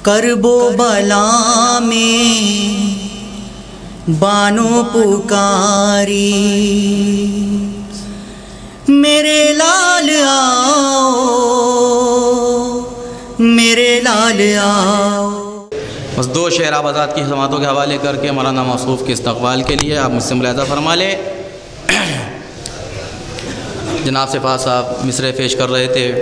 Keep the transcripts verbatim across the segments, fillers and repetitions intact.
کرب و بلا میں بانو پکاری، میرے لال آؤ میرے لال آؤ۔ بس دو شعر آبادات کی سماعتوں کے حوالے کر کے مولانا موصوف کے استقبال کے لیے آپ مجھ سے ملاحظہ فرما لیں۔ جناب صفات صاحب مصرعے پیش کر رہے تھے،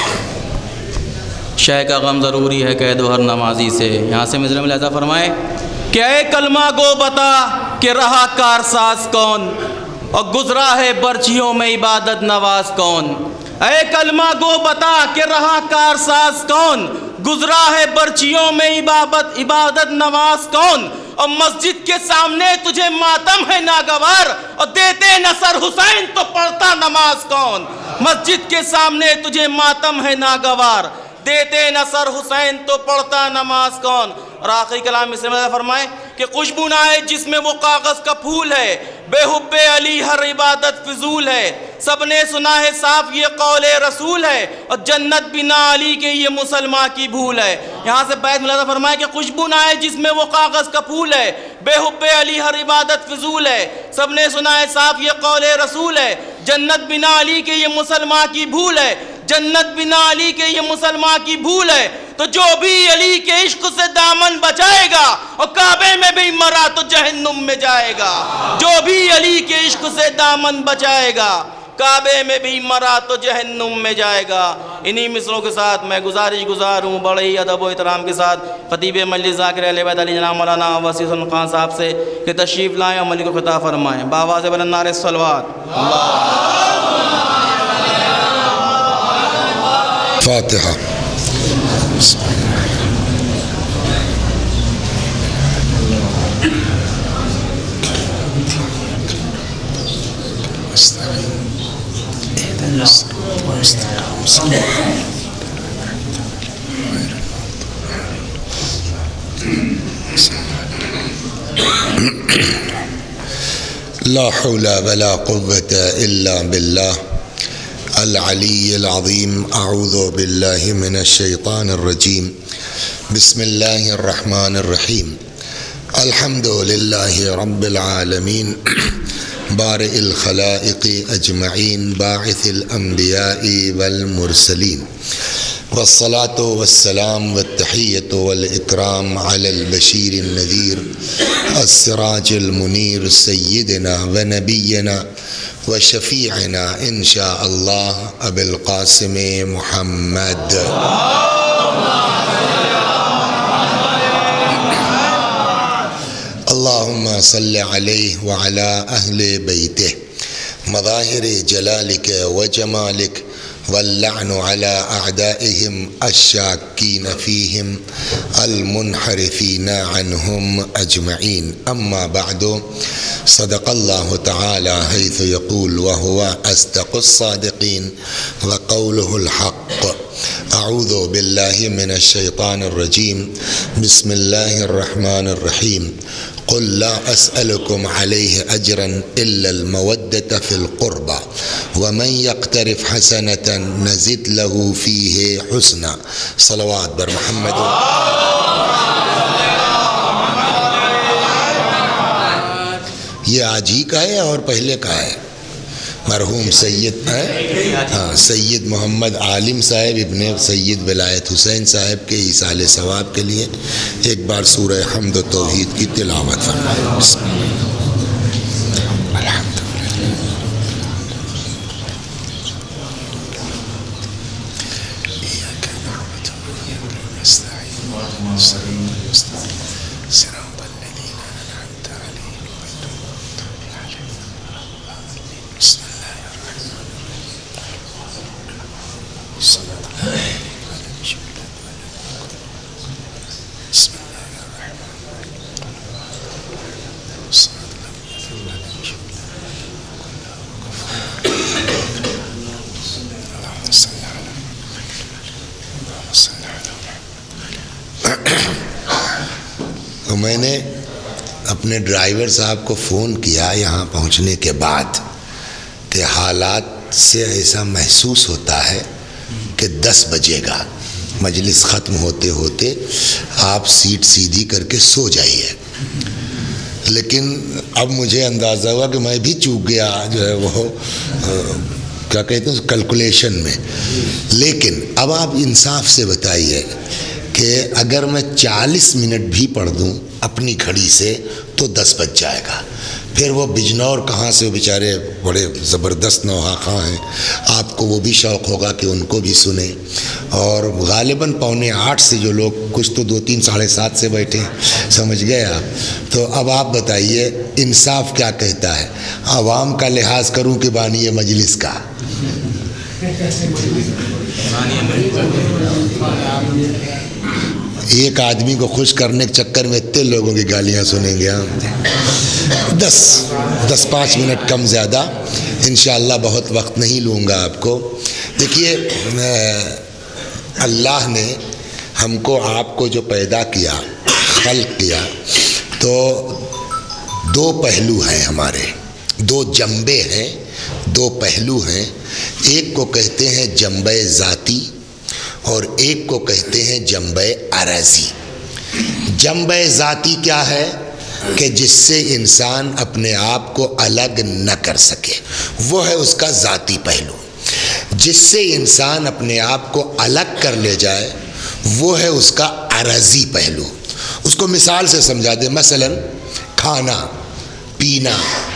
شے کا غم ضروری ہے کہہ دو ہر نمازی سے، یہاں سے مصرعے ملاحظہ فرمائے کہ اے کلمہ گو بتا کہ رہا کارساز کون، اور گزرا ہے برچیوں میں عبادت نواز کون۔ اے کلمہ گو بتا کہ رہا کارساز کون، گزرا ہے برچیوں میں عبادت عبادت نواز کون، اور مسجد کے سامنے تجھے ماتم ہے ناگوار، اور دیتے نصر حسین تو پڑھتا نماز کون۔ مسجد کے سامنے تجھے ماتم ہے ناگوار، دیتے نصر حسین تو پڑھتا نماز کون۔ اور آخری کلام اس میں فرمائے کہ خوشبو نہ ہے جس میں وہ کاغذ کا پھول ہے، بے حب علی ہر عبادت فضول ہے، سب نے سنا ہے صاف یہ قول رسول ہے، اور جنت بنا علی کے یہ مسلمان کی بھول ہے۔ یہاں سے بیت ملاحظہ فرمائے کہ خوشبو نہ ہے جس میں وہ کاغذ کا پھول ہے، بے حب علی ہر عبادت فضول ہے، سب نے سنا ہے صاف یہ قول رسول ہے، جنت بنا علی کے یہ مسلمان کی بھول ہے، جنت بنا علی کے یہ مسلمان کی بھول ہے۔ تو جو بھی علی کے عشق سے دامن بچائے گا، اور کعبے میں بھی مرا تو جہنم میں جائے گا۔ جو بھی علی کے عشق سے دامن بچائے گا، کعبے میں بھی مرا تو جہنم میں جائے گا۔ انہی مصروں کے ساتھ میں گزارش گزار ہوں بڑے ہی ادب و احترام کے ساتھ خطیب مجلس ذاکر اہل بیت علی جناب مولانا وسیع الحسن خان صاحب سے کہ تشریف لائیں اور مجلس کو خطاب فرمائیں۔ بآواز بلند نعرہ صلوات۔ فاتحہ۔ لا حول ولا قوة إلا بالله العلی العظیم۔ اعوذ باللہ من الشیطان الرجیم، بسم اللہ الرحمن الرحیم۔ الحمد للہ رب العالمین، بارئ الخلائق اجمعین، باعث الانبیاء والمرسلین، والصلاة والسلام والتحیۃ والاکرام علی البشیر النذیر السراج المنیر سیدنا ونبینا وشفیعنا انشاء اللہ ابی القاسم محمد۔ اللہم صل علیہ وعلی اہل بیتہ، مظاہر جلالک وجمالک، واللعن على أعدائهم الشاكين فيهم المنحرفين عنهم أجمعين۔ أما بعد، صدق الله تعالى حيث يقول وهو أصدق الصادقين وقوله الحق۔ أعوذ بالله من الشيطان الرجيم، بسم الله الرحمن الرحيم۔ قل لا أسألكم عليه أجرا إلا المودة في القربى، ومن يقترف حسنة نزد له فيه حسنا۔ صلوات بر محمد۔ یہ آج ہی کا ہے اور پہلے کا ہے؟ مرحوم سید ہے ہاں سید محمد عالم صاحب ابن سید ولایت حسین صاحب کے ایصال ثواب کے لیے ایک بار سورہ حمد و توحید کی تلاوت فرمائیں۔ بسم اللہ۔ تو میں نے اپنے ڈرائیور صاحب کو فون کیا یہاں پہنچنے کے بعد کہ حالات سے ایسا محسوس ہوتا ہے کہ دس بجے گا، مجلس ختم ہوتے ہوتے آپ سیٹ سیدھی کر کے سو جائیے. لیکن اب مجھے اندازہ ہوا کہ میں بھی چوک گیا جو ہے وہ کیا کہتے ہیں کیلکولیشن میں. لیکن اب آپ انصاف سے بتائیے کہ اگر میں چالیس منٹ بھی پڑھ دوں اپنی گھڑی سے تو دس بج جائے گا. پھر وہ بجنور کہاں سے وہ بیچارے بڑے زبردست نوحہ خواں ہیں, آپ کو وہ بھی شوق ہوگا کہ ان کو بھی سنیں. اور غالباً پونے آٹھ سے جو لوگ کچھ تو دو تین ساڑھے سات سے بیٹھے ہیں, سمجھ گئے آپ. تو اب آپ بتائیے انصاف کیا کہتا ہے, عوام کا لحاظ کروں کہ بانی مجلس کا؟ ایک آدمی کو خوش کرنے کے چکر میں اتنے لوگوں کی گالیاں سنیں گے ہم. دس دس پانچ منٹ کم زیادہ انشاءاللہ, بہت وقت نہیں لوں گا آپ کو. دیکھیے اللہ نے ہم کو آپ کو جو پیدا کیا, خلق کیا, تو دو پہلو ہیں ہمارے, دو جنبے ہیں, دو پہلو ہیں. ایک کو کہتے ہیں جنبہ ذاتی اور ایک کو کہتے ہیں جنبہ عرضی. جنبہ ذاتی کیا ہے کہ جس سے انسان اپنے آپ کو الگ نہ کر سکے, وہ ہے اس کا ذاتی پہلو. جس سے انسان اپنے آپ کو الگ کر لے جائے وہ ہے اس کا عرضی پہلو. اس کو مثال سے سمجھا دیں, مثلا کھانا پینا.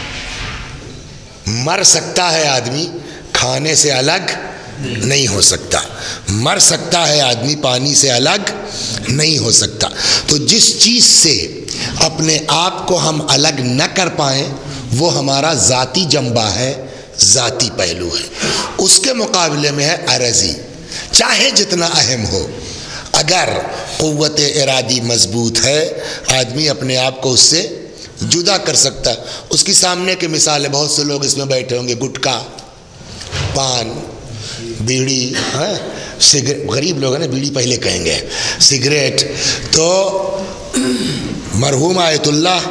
مر سکتا ہے آدمی, کھانے سے الگ نہیں ہو سکتا. مر سکتا ہے آدمی, پانی سے الگ نہیں ہو سکتا. تو جس چیز سے اپنے آپ کو ہم الگ نہ کر پائیں وہ ہمارا ذاتی جنبہ ہے, ذاتی پہلو ہے. اس کے مقابلے میں ہے عرضی. چاہے جتنا اہم ہو, اگر قوت ارادی مضبوط ہے آدمی اپنے آپ کو اس سے جدا کر سکتا ہے. اس کی سامنے کی مثال ہے, بہت سے لوگ اس میں بیٹھے ہوں گے, گٹکا, پان, بیڑی, ہاں سگریٹ. غریب لوگ ہیں نا, بیڑی پہلے کہیں گے, سگریٹ. تو مرحوم آیت اللہ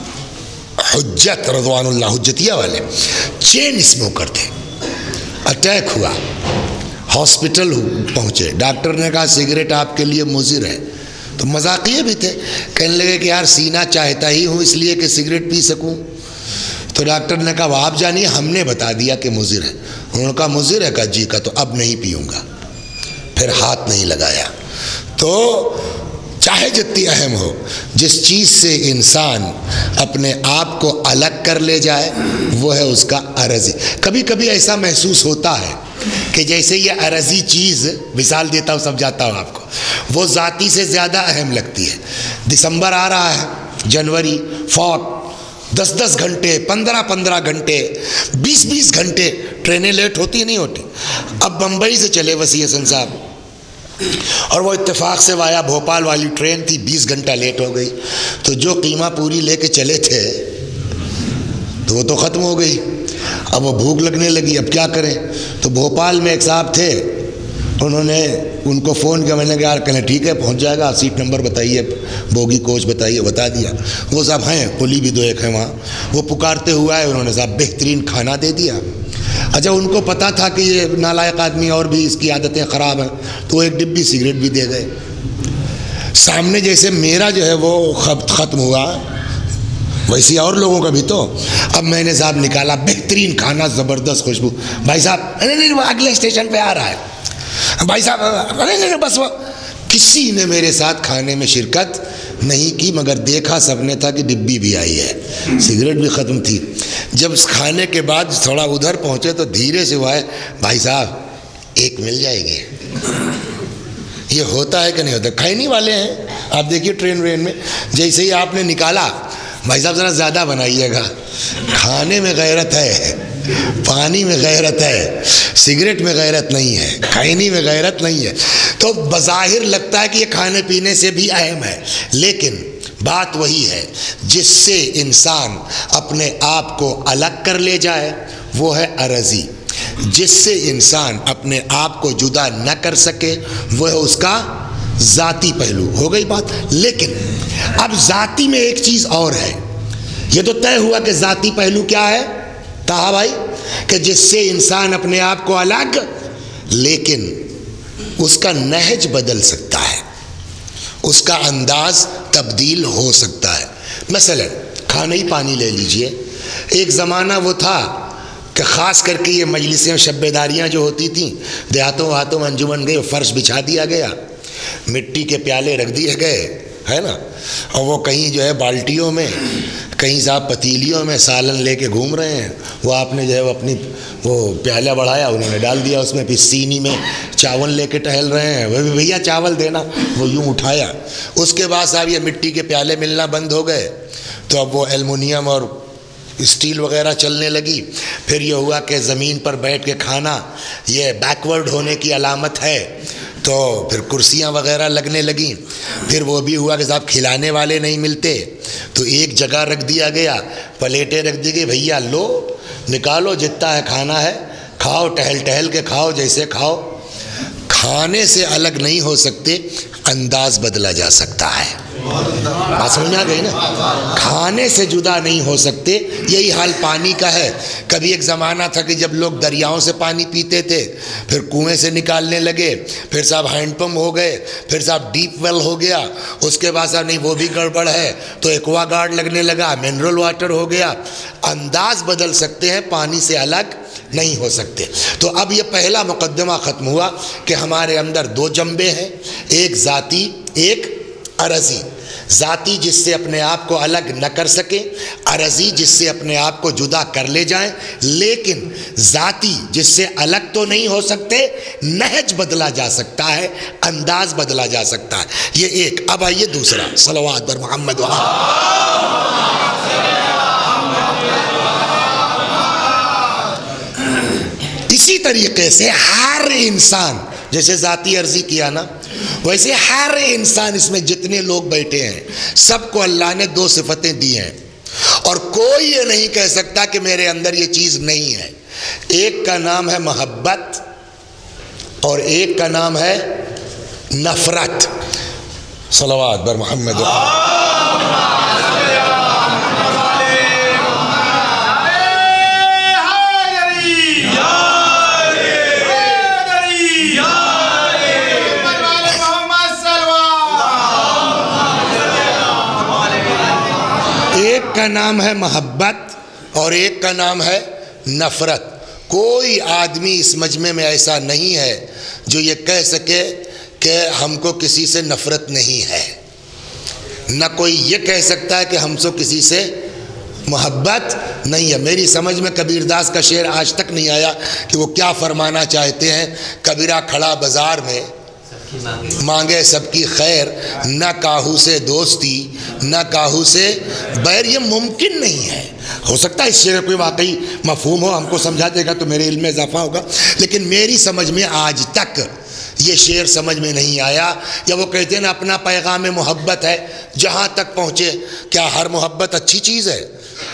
حجت رضوان اللہ حجتیہ والے چین اسموکر تھے. اٹیک ہوا, ہاسپٹل پہنچے, ڈاکٹر نے کہا سگریٹ آپ کے لیے مضر ہے. تو مذاقیے بھی تھے, کہنے لگے کہ یار سینہ چاہتا ہی ہوں اس لیے کہ سگریٹ پی سکوں. تو ڈاکٹر نے کہا وہ آپ جانیے, ہم نے بتا دیا کہ مضر ہے. انہوں نے کہا مضر ہے, کہا جی. کا تو اب نہیں پیوں گا. پھر ہاتھ نہیں لگایا. تو چاہے جتنی اہم ہو, جس چیز سے انسان اپنے آپ کو الگ کر لے جائے وہ ہے اس کا عرضی. کبھی کبھی ایسا محسوس ہوتا ہے کہ جیسے یہ عرضی چیز, مثال دیتا ہوں سمجھاتا ہوں آپ کو, وہ ذاتی سے زیادہ اہم لگتی ہے. دسمبر آ رہا ہے, جنوری, فوت, دس دس گھنٹے, پندرہ پندرہ گھنٹے, بیس بیس گھنٹے ٹرینیں لیٹ ہوتی نہیں ہوتی. اب بمبئی سے چلے وسیع حسن صاحب, اور وہ اتفاق سے وایا بھوپال والی ٹرین تھی, بیس گھنٹہ لیٹ ہو گئی. تو جو قیمہ پوری لے کے چلے تھے تو وہ تو ختم ہو گئی. اب وہ بھوک لگنے لگی, اب کیا کریں. تو بھوپال میں ایک صاحب تھے, انہوں نے ان کو فون کیا. میں نے کہا کہنے ٹھیک ہے پہنچ جائے گا, سیٹ نمبر بتائیے, بوگی کوچ بتائیے. بتا دیا. وہ صاحب ہیں, قلی بھی دو ایک ہیں وہاں, وہ پکارتے ہوا ہے. انہوں نے صاحب بہترین کھانا دے دیا. اچھا ان کو پتہ تھا کہ یہ نالائق آدمی اور بھی اس کی عادتیں خراب ہیں, تو ایک ڈبی سگریٹ بھی دے گئے. سامنے جیسے میرا جو ہے وہ ختم ہوا, ویسے اور لوگوں کا بھی. تو اب میں نے صاحب نکالا بہترین کھانا, زبردست خوشبو. بھائی صاحب نہیں نہیں وہ اگلے اسٹیشن پہ آ رہا ہے. بھائی صاحب نہیں نہیں بس وہ. کسی نے میرے ساتھ کھانے میں شرکت نہیں کی, مگر دیکھا سب نے تھا کہ ڈبی بھی آئی ہے, سگریٹ بھی ختم تھی. جب اس کھانے کے بعد تھوڑا ادھر پہنچے تو دھیرے سے ہوا ہے, بھائی صاحب ایک مل جائے گی. یہ ہوتا ہے کہ نہیں ہوتا. کھائنی والے ہیں آپ دیکھیے ٹرین وین میں, جیسے ہی آپ نے نکالا, بھائی صاحب ذرا زیادہ بنائیے گا. کھانے میں غیرت ہے, پانی میں غیرت ہے, سگریٹ میں غیرت نہیں ہے, کھائنی میں غیرت نہیں ہے. تو بظاہر لگتا ہے کہ یہ کھانے پینے سے بھی اہم ہے, لیکن بات وہی ہے جس سے انسان اپنے آپ کو الگ کر لے جائے وہ ہے عرضی. جس سے انسان اپنے آپ کو جدا نہ کر سکے وہ ہے اس کا ذاتی پہلو. ہو گئی بات. لیکن اب ذاتی میں ایک چیز اور ہے. یہ تو طے ہوا کہ ذاتی پہلو کیا ہے تاہا بھائی, کہ جس سے انسان اپنے آپ کو الگ, لیکن اس کا نہج بدل سکتا ہے، اس کا انداز تبدیل ہو سکتا ہے۔ مثلا کھانا ہی پانی لے لیجئے، ایک زمانہ وہ تھا کہ خاص کر کے یہ مجلسیں شب بیداریاں جو ہوتی تھیں دیہاتوں وہاتوں میں انجمن گئے، فرش بچھا دیا گیا، مٹی کے پیالے رکھ دیے گئے، ہے نا، اور وہ کہیں جو ہے بالٹیوں میں، کہیں صاحب پتیلیوں میں سالن لے کے گھوم رہے ہیں، وہ آپ نے جو ہے وہ اپنی وہ پیالہ بڑھایا، انہوں نے ڈال دیا اس میں، پھر سینی میں چاول لے کے ٹہل رہے ہیں، وہ بھی بھیا چاول دینا، وہ یوں اٹھایا۔ اس کے بعد صاحب یہ مٹی کے پیالے ملنا بند ہو گئے، تو اب وہ ایلومینیم اور اسٹیل وغیرہ چلنے لگی۔ پھر یہ ہوا کہ زمین پر بیٹھ کے کھانا یہ بیکورڈ ہونے کی علامت ہے، تو پھر کرسیاں وغیرہ لگنے لگیں۔ پھر وہ بھی ہوا کہ صاحب کھلانے والے نہیں ملتے، تو ایک جگہ رکھ دیا گیا، پلیٹیں رکھ دی گئی، بھیا لو نکالو جتنا ہے کھانا ہے، کھاؤ، ٹہل ٹہل کے کھاؤ، جیسے کھاؤ۔ کھانے سے الگ نہیں ہو سکتے، انداز بدلا جا سکتا ہے۔ بات سمجھ میں آ گئی نا؟ کھانے سے جدا نہیں ہو سکتے۔ یہی حال پانی کا ہے۔ کبھی ایک زمانہ تھا کہ جب لوگ دریاؤں سے پانی پیتے تھے، پھر کنویں سے نکالنے لگے، پھر صاحب ہینڈ پمپ ہو گئے، پھر صاحب ڈیپ ویل ہو گیا، اس کے بعد صاحب نہیں وہ بھی گڑبڑ ہے تو ایکوا گارڈ لگنے لگا، منرل واٹر ہو گیا۔ انداز بدل سکتے ہیں، پانی سے الگ نہیں ہو سکتے۔ تو اب یہ پہلا مقدمہ ختم ہوا کہ ہمارے اندر دو جنبے ہیں، ایک ذاتی، ایک عرضی۔ ذاتی جس سے اپنے آپ کو الگ نہ کر سکیں، عرضی جس سے اپنے آپ کو جدا کر لے جائیں۔ لیکن ذاتی جس سے الگ تو نہیں ہو سکتے، نہج بدلا جا سکتا ہے، انداز بدلا جا سکتا ہے۔ یہ ایک۔ اب آئیے دوسرا، صلوات بر محمد و اسی طریقے سے ہر انسان، جیسے ذاتی عرضی کیا نا، ویسے ہر انسان، اس میں جتنے لوگ بیٹھے ہیں سب کو اللہ نے دو صفتیں دی ہیں، اور کوئی یہ نہیں کہہ سکتا کہ میرے اندر یہ چیز نہیں ہے۔ ایک کا نام ہے محبت اور ایک کا نام ہے نفرت۔ صلوات بر محمد و ایک کا نام ہے محبت اور ایک کا نام ہے نفرت۔ کوئی آدمی اس مجمع میں ایسا نہیں ہے جو یہ کہہ سکے کہ ہم کو کسی سے نفرت نہیں ہے، نہ کوئی یہ کہہ سکتا ہے کہ ہم سے کسی سے محبت نہیں ہے۔ میری سمجھ میں کبیر داس کا شعر آج تک نہیں آیا کہ وہ کیا فرمانا چاہتے ہیں۔ کبیرہ کھڑا بازار میں مانگے سب کی خیر، نہ کاہو سے دوستی نہ کاہو سے بیر۔ یہ ممکن نہیں ہے۔ ہو سکتا ہے اس شعر کوئی واقعی مفہوم ہو، ہم کو سمجھا دے گا تو میرے علم میں اضافہ ہوگا، لیکن میری سمجھ میں آج تک یہ شعر سمجھ میں نہیں آیا۔ یا وہ کہتے ہیں نا اپنا پیغام محبت ہے، جہاں تک پہنچے۔ کیا ہر محبت اچھی چیز ہے؟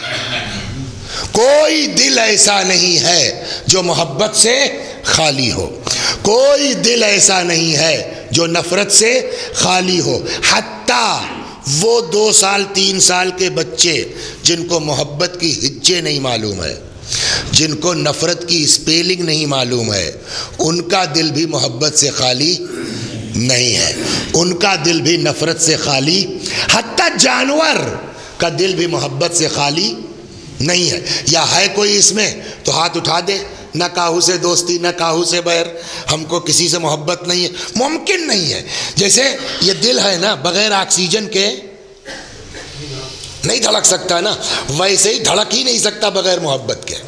کوئی دل ایسا نہیں ہے جو محبت سے خالی ہو، کوئی دل ایسا نہیں ہے جو نفرت سے خالی ہو۔ حتیٰ وہ دو سال تین سال کے بچے جن کو محبت کی ہجے نہیں معلوم ہے، جن کو نفرت کی اسپیلنگ نہیں معلوم ہے، ان کا دل بھی محبت سے خالی نہیں ہے، ان کا دل بھی نفرت سے خالی۔ حتیٰ جانور کا دل بھی محبت سے خالی نہیں ہے۔ یا ہے کوئی اس میں تو ہاتھ اٹھا دے، نہ کاہو سے دوستی نہ کاہو سے بیر، ہم کو کسی سے محبت نہیں ہے، ممکن نہیں ہے۔ جیسے یہ دل ہے نا، بغیر آکسیجن کے نہیں دھڑک سکتا نا، ویسے ہی دھڑک ہی نہیں سکتا بغیر محبت کے،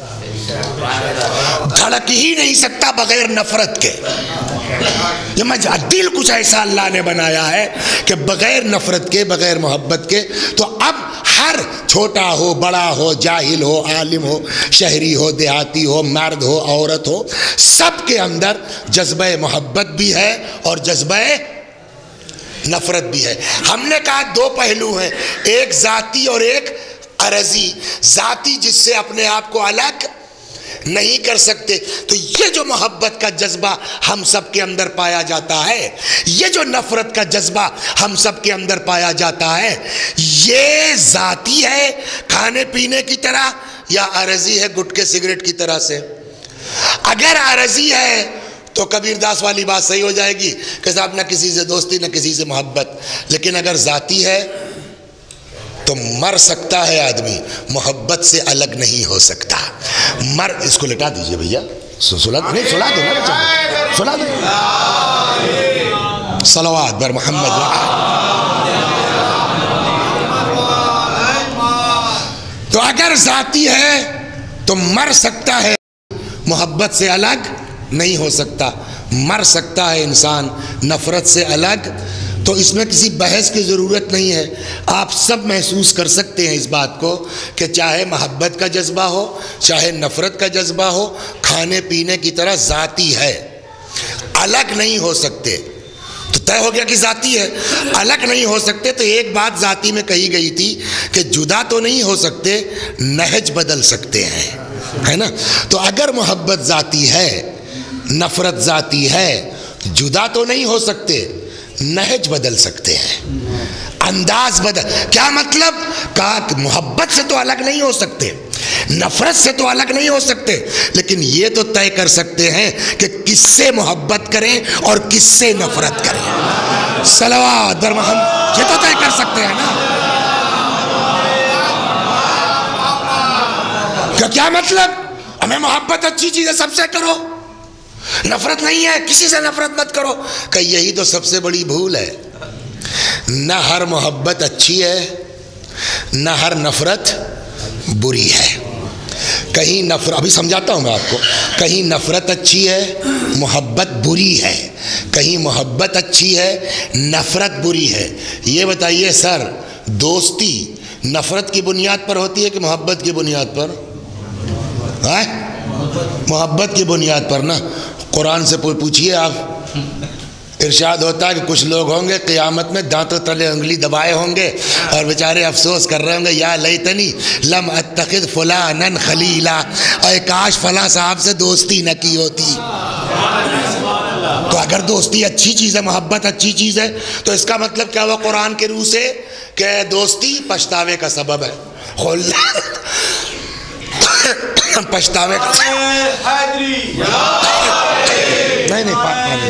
دھڑک ہی نہیں سکتا بغیر نفرت کے۔ یہ مجھا دل کچھ ایسا اللہ نے بنایا ہے کہ بغیر نفرت کے، بغیر محبت کے۔ تو اب ہر چھوٹا ہو بڑا ہو، جاہل ہو عالم ہو، شہری ہو دیہاتی ہو، مرد ہو عورت ہو، سب کے اندر جذبہ محبت بھی ہے اور جذبہ نفرت بھی ہے۔ ہم نے کہا دو پہلو ہیں، ایک ذاتی اور ایک عرضی۔ ذاتی جس سے اپنے آپ کو الگ نہیں کر سکتے، تو یہ جو محبت کا جذبہ ہم سب کے اندر پایا جاتا ہے، یہ جو نفرت کا جذبہ ہم سب کے اندر پایا جاتا ہے، یہ ذاتی ہے کھانے پینے کی طرح یا عرضی ہے گٹکے سگریٹ کی طرح سے؟ اگر عرضی ہے تو کبیر داس والی بات صحیح ہو جائے گی کہ صاحب نہ کسی سے دوستی نہ کسی سے محبت. لیکن اگر ذاتی ہے تو مر سکتا ہے آدمی، محبت سے الگ نہیں ہو سکتا. مر اس کو لٹا دیجئے بھیا، سلا نہیں سلا دو نا، سلا دو. صلوات بر محمد. تو اگر ذاتی ہے تو مر سکتا ہے، محبت سے الگ نہیں ہو سکتا. مر سکتا ہے انسان نفرت سے الگ. تو اس میں کسی بحث کی ضرورت نہیں ہے. آپ سب محسوس کر سکتے ہیں اس بات کو کہ چاہے محبت کا جذبہ ہو چاہے نفرت کا جذبہ ہو، کھانے پینے کی طرح ذاتی ہے، الگ نہیں ہو سکتے. تو طے ہو گیا کہ ذاتی ہے، الگ نہیں ہو سکتے. تو ایک بات ذاتی میں کہی گئی تھی کہ جدا تو نہیں ہو سکتے، نہج بدل سکتے ہیں، ہے نا. تو اگر محبت ذاتی ہے، نفرت ذاتی ہے، جدا تو نہیں ہو سکتے، نہج بدل سکتے ہیں، انداز بدل. کیا مطلب؟ کہا کہ محبت سے تو الگ نہیں ہو سکتے، نفرت سے تو الگ نہیں ہو سکتے، لیکن یہ تو طے کر سکتے ہیں کہ کس سے محبت کریں اور کس سے نفرت کریں. صلوات بر محمد. یہ تو طے کر سکتے ہیں نا. کیا مطلب؟ ہمیں محبت اچھی چیز ہے، سب سے کرو، نفرت نہیں ہے، کسی سے نفرت مت کرو. کہ یہی تو سب سے بڑی بھول ہے. نہ ہر محبت اچھی ہے، نہ ہر نفرت بری ہے. کہیں نفرت، ابھی سمجھاتا ہوں میں آپ کو، کہیں نفرت اچھی ہے محبت بری ہے، کہیں محبت اچھی ہے نفرت بری ہے. یہ بتائیے سر، دوستی نفرت کی بنیاد پر ہوتی ہے کہ محبت کی بنیاد پر؟ ہاں، محبت کی بنیاد پر نا. قرآن سے پوچھئے آپ. ارشاد ہوتا ہے کہ کچھ لوگ ہوں گے قیامت میں دانتوں تلے انگلی دبائے ہوں گے اور بیچارے افسوس کر رہے ہوں گے، یا لیتنی لم اتخذ فلانا خلیلا، اے کاش فلاں صاحب سے دوستی نہ کی ہوتی. تو اگر دوستی اچھی چیز ہے، محبت اچھی چیز ہے، تو اس کا مطلب کیا ہوا قرآن کے روح سے؟ کہ دوستی پچھتاوے کا سبب ہے. پچھتاوے کا نہیں نہیں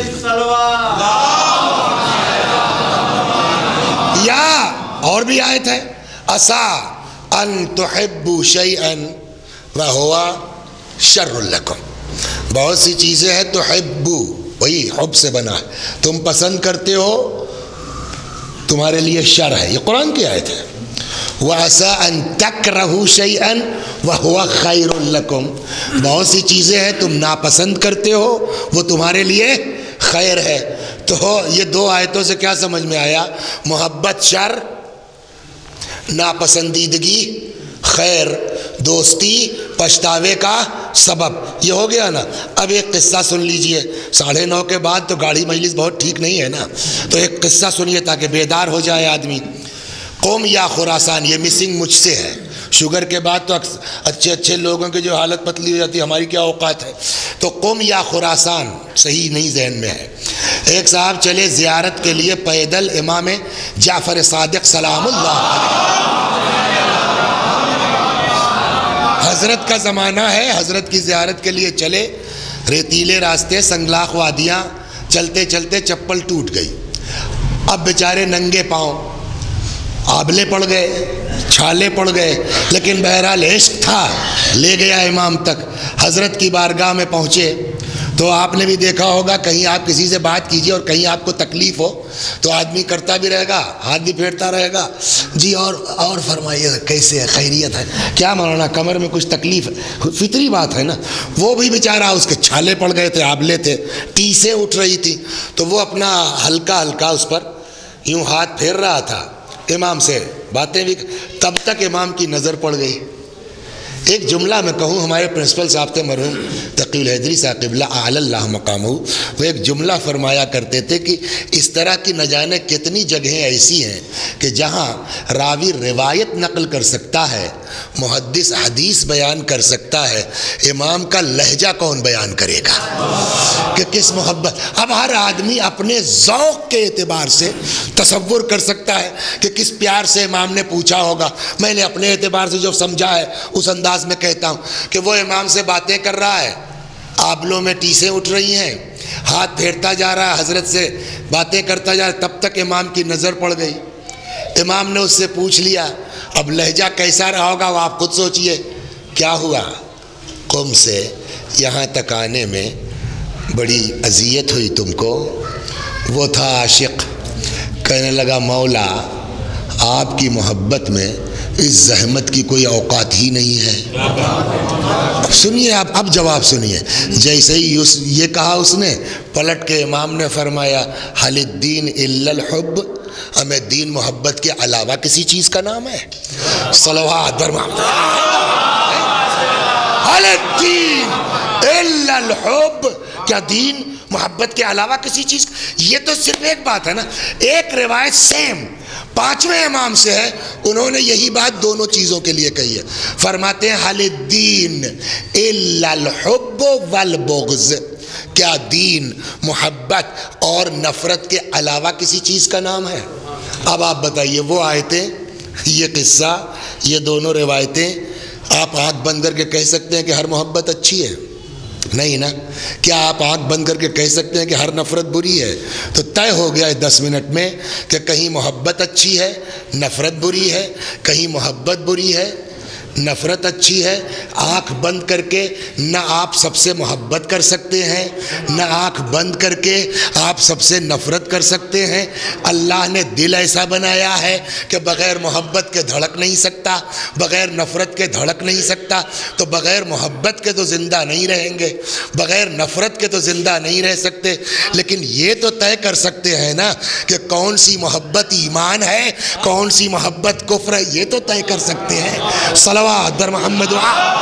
یا اور بھی آیت ہے، عسا ان تحبوا شیئا وہو شر لکم. بہت سی چیزیں ہیں تحبوا، وہی حب سے بنا ہے، تم پسند کرتے ہو تمہارے لیے شر ہے. یہ قرآن کی آیت ہے. وَعَسَىٰ أَن تَكْرَهُ شَيْئًا وَهُوَ خَيْرٌ لَكُمْ. بہت سی چیزیں ہیں تم ناپسند کرتے ہو، وہ تمہارے لیے خیر ہے. تو یہ دو آیتوں سے کیا سمجھ میں آیا؟ محبت شر، ناپسندیدگی خیر، دوستی پچھتاوے کا سبب. یہ ہو گیا نا. اب ایک قصہ سن لیجئے. ساڑھے نو کے بعد تو گاڑی مجلس بہت ٹھیک نہیں ہے نا، تو ایک قصہ سنیے تاکہ بیدار ہو جائے آدمی. قوم یا خراسان، یہ مسنگ مجھ سے ہے. شوگر کے بعد تو اچھے اچھے لوگوں کی جو حالت پتلی ہو جاتی ہے، ہماری کیا اوقات ہے. تو قوم یا خراسان صحیح نہیں ذہن میں ہے. ایک صاحب چلے زیارت کے لیے پیدل امام جعفر صادق سلام اللہ علیہ، حضرت کا زمانہ ہے، حضرت کی زیارت کے لیے چلے. ریتیلے راستے، سنگلاخ وادیاں، چلتے چلتے چپل ٹوٹ گئی. اب بیچارے ننگے پاؤں، آبلے پڑ گئے، چھالے پڑ گئے، لیکن بہرحال عشق تھا، لے گیا امام تک. حضرت کی بارگاہ میں پہنچے تو آپ نے بھی دیکھا ہوگا، کہیں آپ کسی سے بات کیجئے اور کہیں آپ کو تکلیف ہو تو آدمی کرتا بھی رہے گا، ہاتھ بھی پھیرتا رہے گا، جی اور اور فرمائیے کیسے ہے، خیریت ہے، کیا مولانا کمر میں کچھ تکلیف ہے، فطری بات ہے نا. وہ بھی بیچارہ اس کے چھالے پڑ گئے تھے، آبلے تھے، ٹیسیں اٹھ رہی تھی، تو وہ اپنا ہلکا ہلکا اس پر یوں ہاتھ پھیر رہا تھا، امام سے باتیں بھی. تب تک امام کی نظر پڑ گئی. ایک جملہ میں کہوں، ہمارے پرنسپل صاحب تھے مرحوم تقی الحیدری صاحب قبلہ اعلی اللہ مقامہ، وہ ایک جملہ فرمایا کرتے تھے کہ اس طرح کی نہ جانے کتنی جگہیں ایسی ہیں کہ جہاں راوی روایت نقل کر سکتا ہے، محدث حدیث بیان کر سکتا ہے، امام کا لہجہ کون بیان کرے گا کہ کس محبت. اب ہر آدمی اپنے ذوق کے اعتبار سے تصور کر سکتا ہے کہ کس پیار سے امام نے پوچھا ہوگا. میں نے اپنے اعتبار سے جو سمجھا ہے اس انداز میں کہتا ہوں کہ وہ امام سے باتیں کر رہا ہے، آبلوں میں ٹیسیں اٹھ رہی ہیں، ہاتھ پھیرتا جا رہا ہے، حضرت سے باتیں کرتا جا رہا ہے، تب تک امام کی نظر پڑ گئی۔ امام نے اس سے پوچھ لیا، اب لہجہ کیسا رہا ہوگا وہ آپ خود سوچئے، کیا ہوا؟ قم سے یہاں تک آنے میں بڑی اذیت ہوئی تم کو؟ وہ تھا عاشق، کہنے لگا مولا آپ کی محبت میں اس زحمت کی کوئی اوقات ہی نہیں ہے۔ اب سنیے، آپ اب جواب سنیے۔ جیسے ہی اس یہ کہا اس نے، پلٹ کے امام نے فرمایا حل الدین الا الحب، ہمیں دین محبت کے علاوہ کسی چیز کا نام ہے؟ صلوات بر محمد۔ حل الدین الا الحب، کیا دین محبت کے علاوہ کسی چیز؟ یہ تو صرف ایک بات ہے نا، ایک روایت سیم پانچویں امام سے ہے، انہوں نے یہی بات دونوں چیزوں کے لیے کہی ہے۔ فرماتے ہیں حل الدین الا الحب والبغض، کیا دین محبت اور نفرت کے علاوہ کسی چیز کا نام ہے؟ اب آپ بتائیے، وہ آیتیں، یہ قصہ، یہ دونوں روایتیں، آپ آنکھ بند کر کے کہہ سکتے ہیں کہ ہر محبت اچھی ہے؟ نہیں نا۔ کیا آپ آنکھ بند کر کے کہہ سکتے ہیں کہ ہر نفرت بری ہے؟ تو طے ہو گیا ہے دس منٹ میں کہ کہیں محبت اچھی ہے، نفرت بری ہے، کہیں محبت بری ہے، نفرت اچھی ہے۔ آنکھ بند کر کے نہ آپ سب سے محبت کر سکتے ہیں، نہ آنکھ بند کر کے آپ سب سے نفرت کر سکتے ہیں۔ اللہ نے دل ایسا بنایا ہے کہ بغیر محبت کے دھڑک نہیں سکتا، بغیر نفرت کے دھڑک نہیں سکتا، تو بغیر محبت کے تو زندہ نہیں رہیں گے، بغیر نفرت کے تو زندہ نہیں رہ سکتے۔ لیکن یہ تو طے کر سکتے ہیں نا کہ کون سی محبت ایمان ہے، کون سی محبت کفر ہے، یہ تو طے کر سکتے ہیں۔ صلوات در محمد۔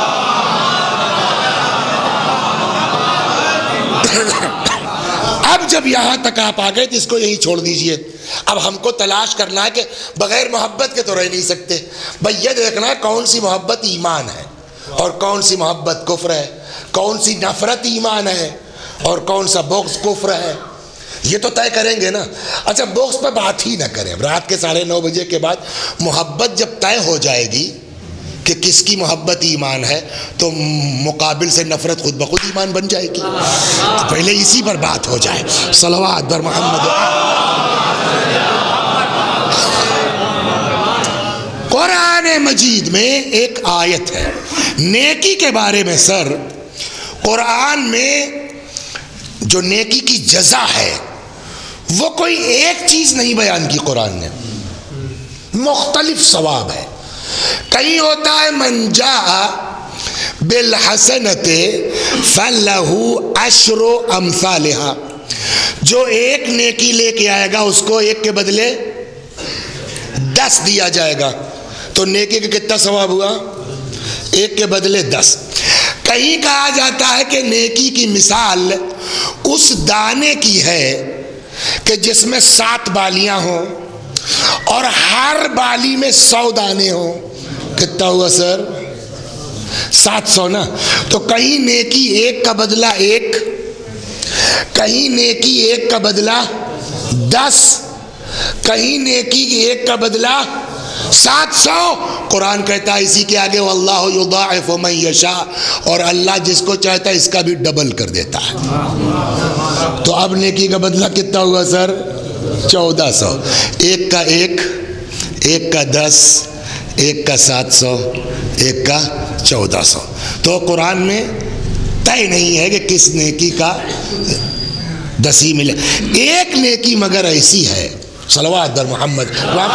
اب جب یہاں تک آپ آ گئے تو اس کو یہی چھوڑ دیجئے۔ اب ہم کو تلاش کرنا ہے کہ بغیر محبت کے تو رہ نہیں سکتے۔ بھئی یہ دیکھنا ہے کون سی محبت ایمان ہے اور کون سی محبت کفر ہے، کون سی نفرت ایمان ہے اور کون سا بغض کفر ہے، یہ تو طے کریں گے نا۔ اچھا بغض پہ بات ہی نہ کریں، رات کے ساڑھے نو بجے کے بعد محبت جب طے ہو جائے گی کہ کس کی محبت ایمان ہے تو مقابل سے نفرت خود بخود ایمان بن جائے گی۔ تو پہلے اسی پر بات ہو جائے۔ صلوات بر محمد۔ قرآن مجید میں ایک آیت ہے نیکی کے بارے میں۔ سر قرآن میں جو نیکی کی جزا ہے وہ کوئی ایک چیز نہیں بیان کی قرآن نے، مختلف ثواب ہے۔ کہیں ہوتا ہے من جاء بالحسنۃ فلہ عشر امثالہا، جو ایک نیکی لے کے آئے گا اس کو ایک کے بدلے دس دیا جائے گا، تو نیکی کا کتنا ثواب ہوا؟ ایک کے بدلے دس۔ کہیں کہا جاتا ہے کہ نیکی کی مثال اس دانے کی ہے کہ جس میں سات بالیاں ہوں اور ہر بالی میں سو دانے ہوں۔ کتنا ہوا سر؟ سات سو نا۔ تو کہیں نیکی ایک کا بدلہ ایک، کہیں نیکی ایک کا بدلہ دس، کہیں نیکی ایک کا بدلہ سات سو۔ قرآن کہتا ہے اسی کے آگے واللہ یضاعف من یشاء، اور اللہ جس کو چاہتا ہے اس کا بھی ڈبل کر دیتا ہے۔ تو اب نیکی کا بدلہ کتنا ہوا سر؟ چودہ سو۔ ایک کا ایک، ایک کا دس، ایک کا سات سو، ایک کا چودہ سو۔ تو قرآن میں طے نہیں ہے کہ کس نیکی کا دس ہی ملے۔ ایک نیکی مگر ایسی ہے، صلوات در محمد،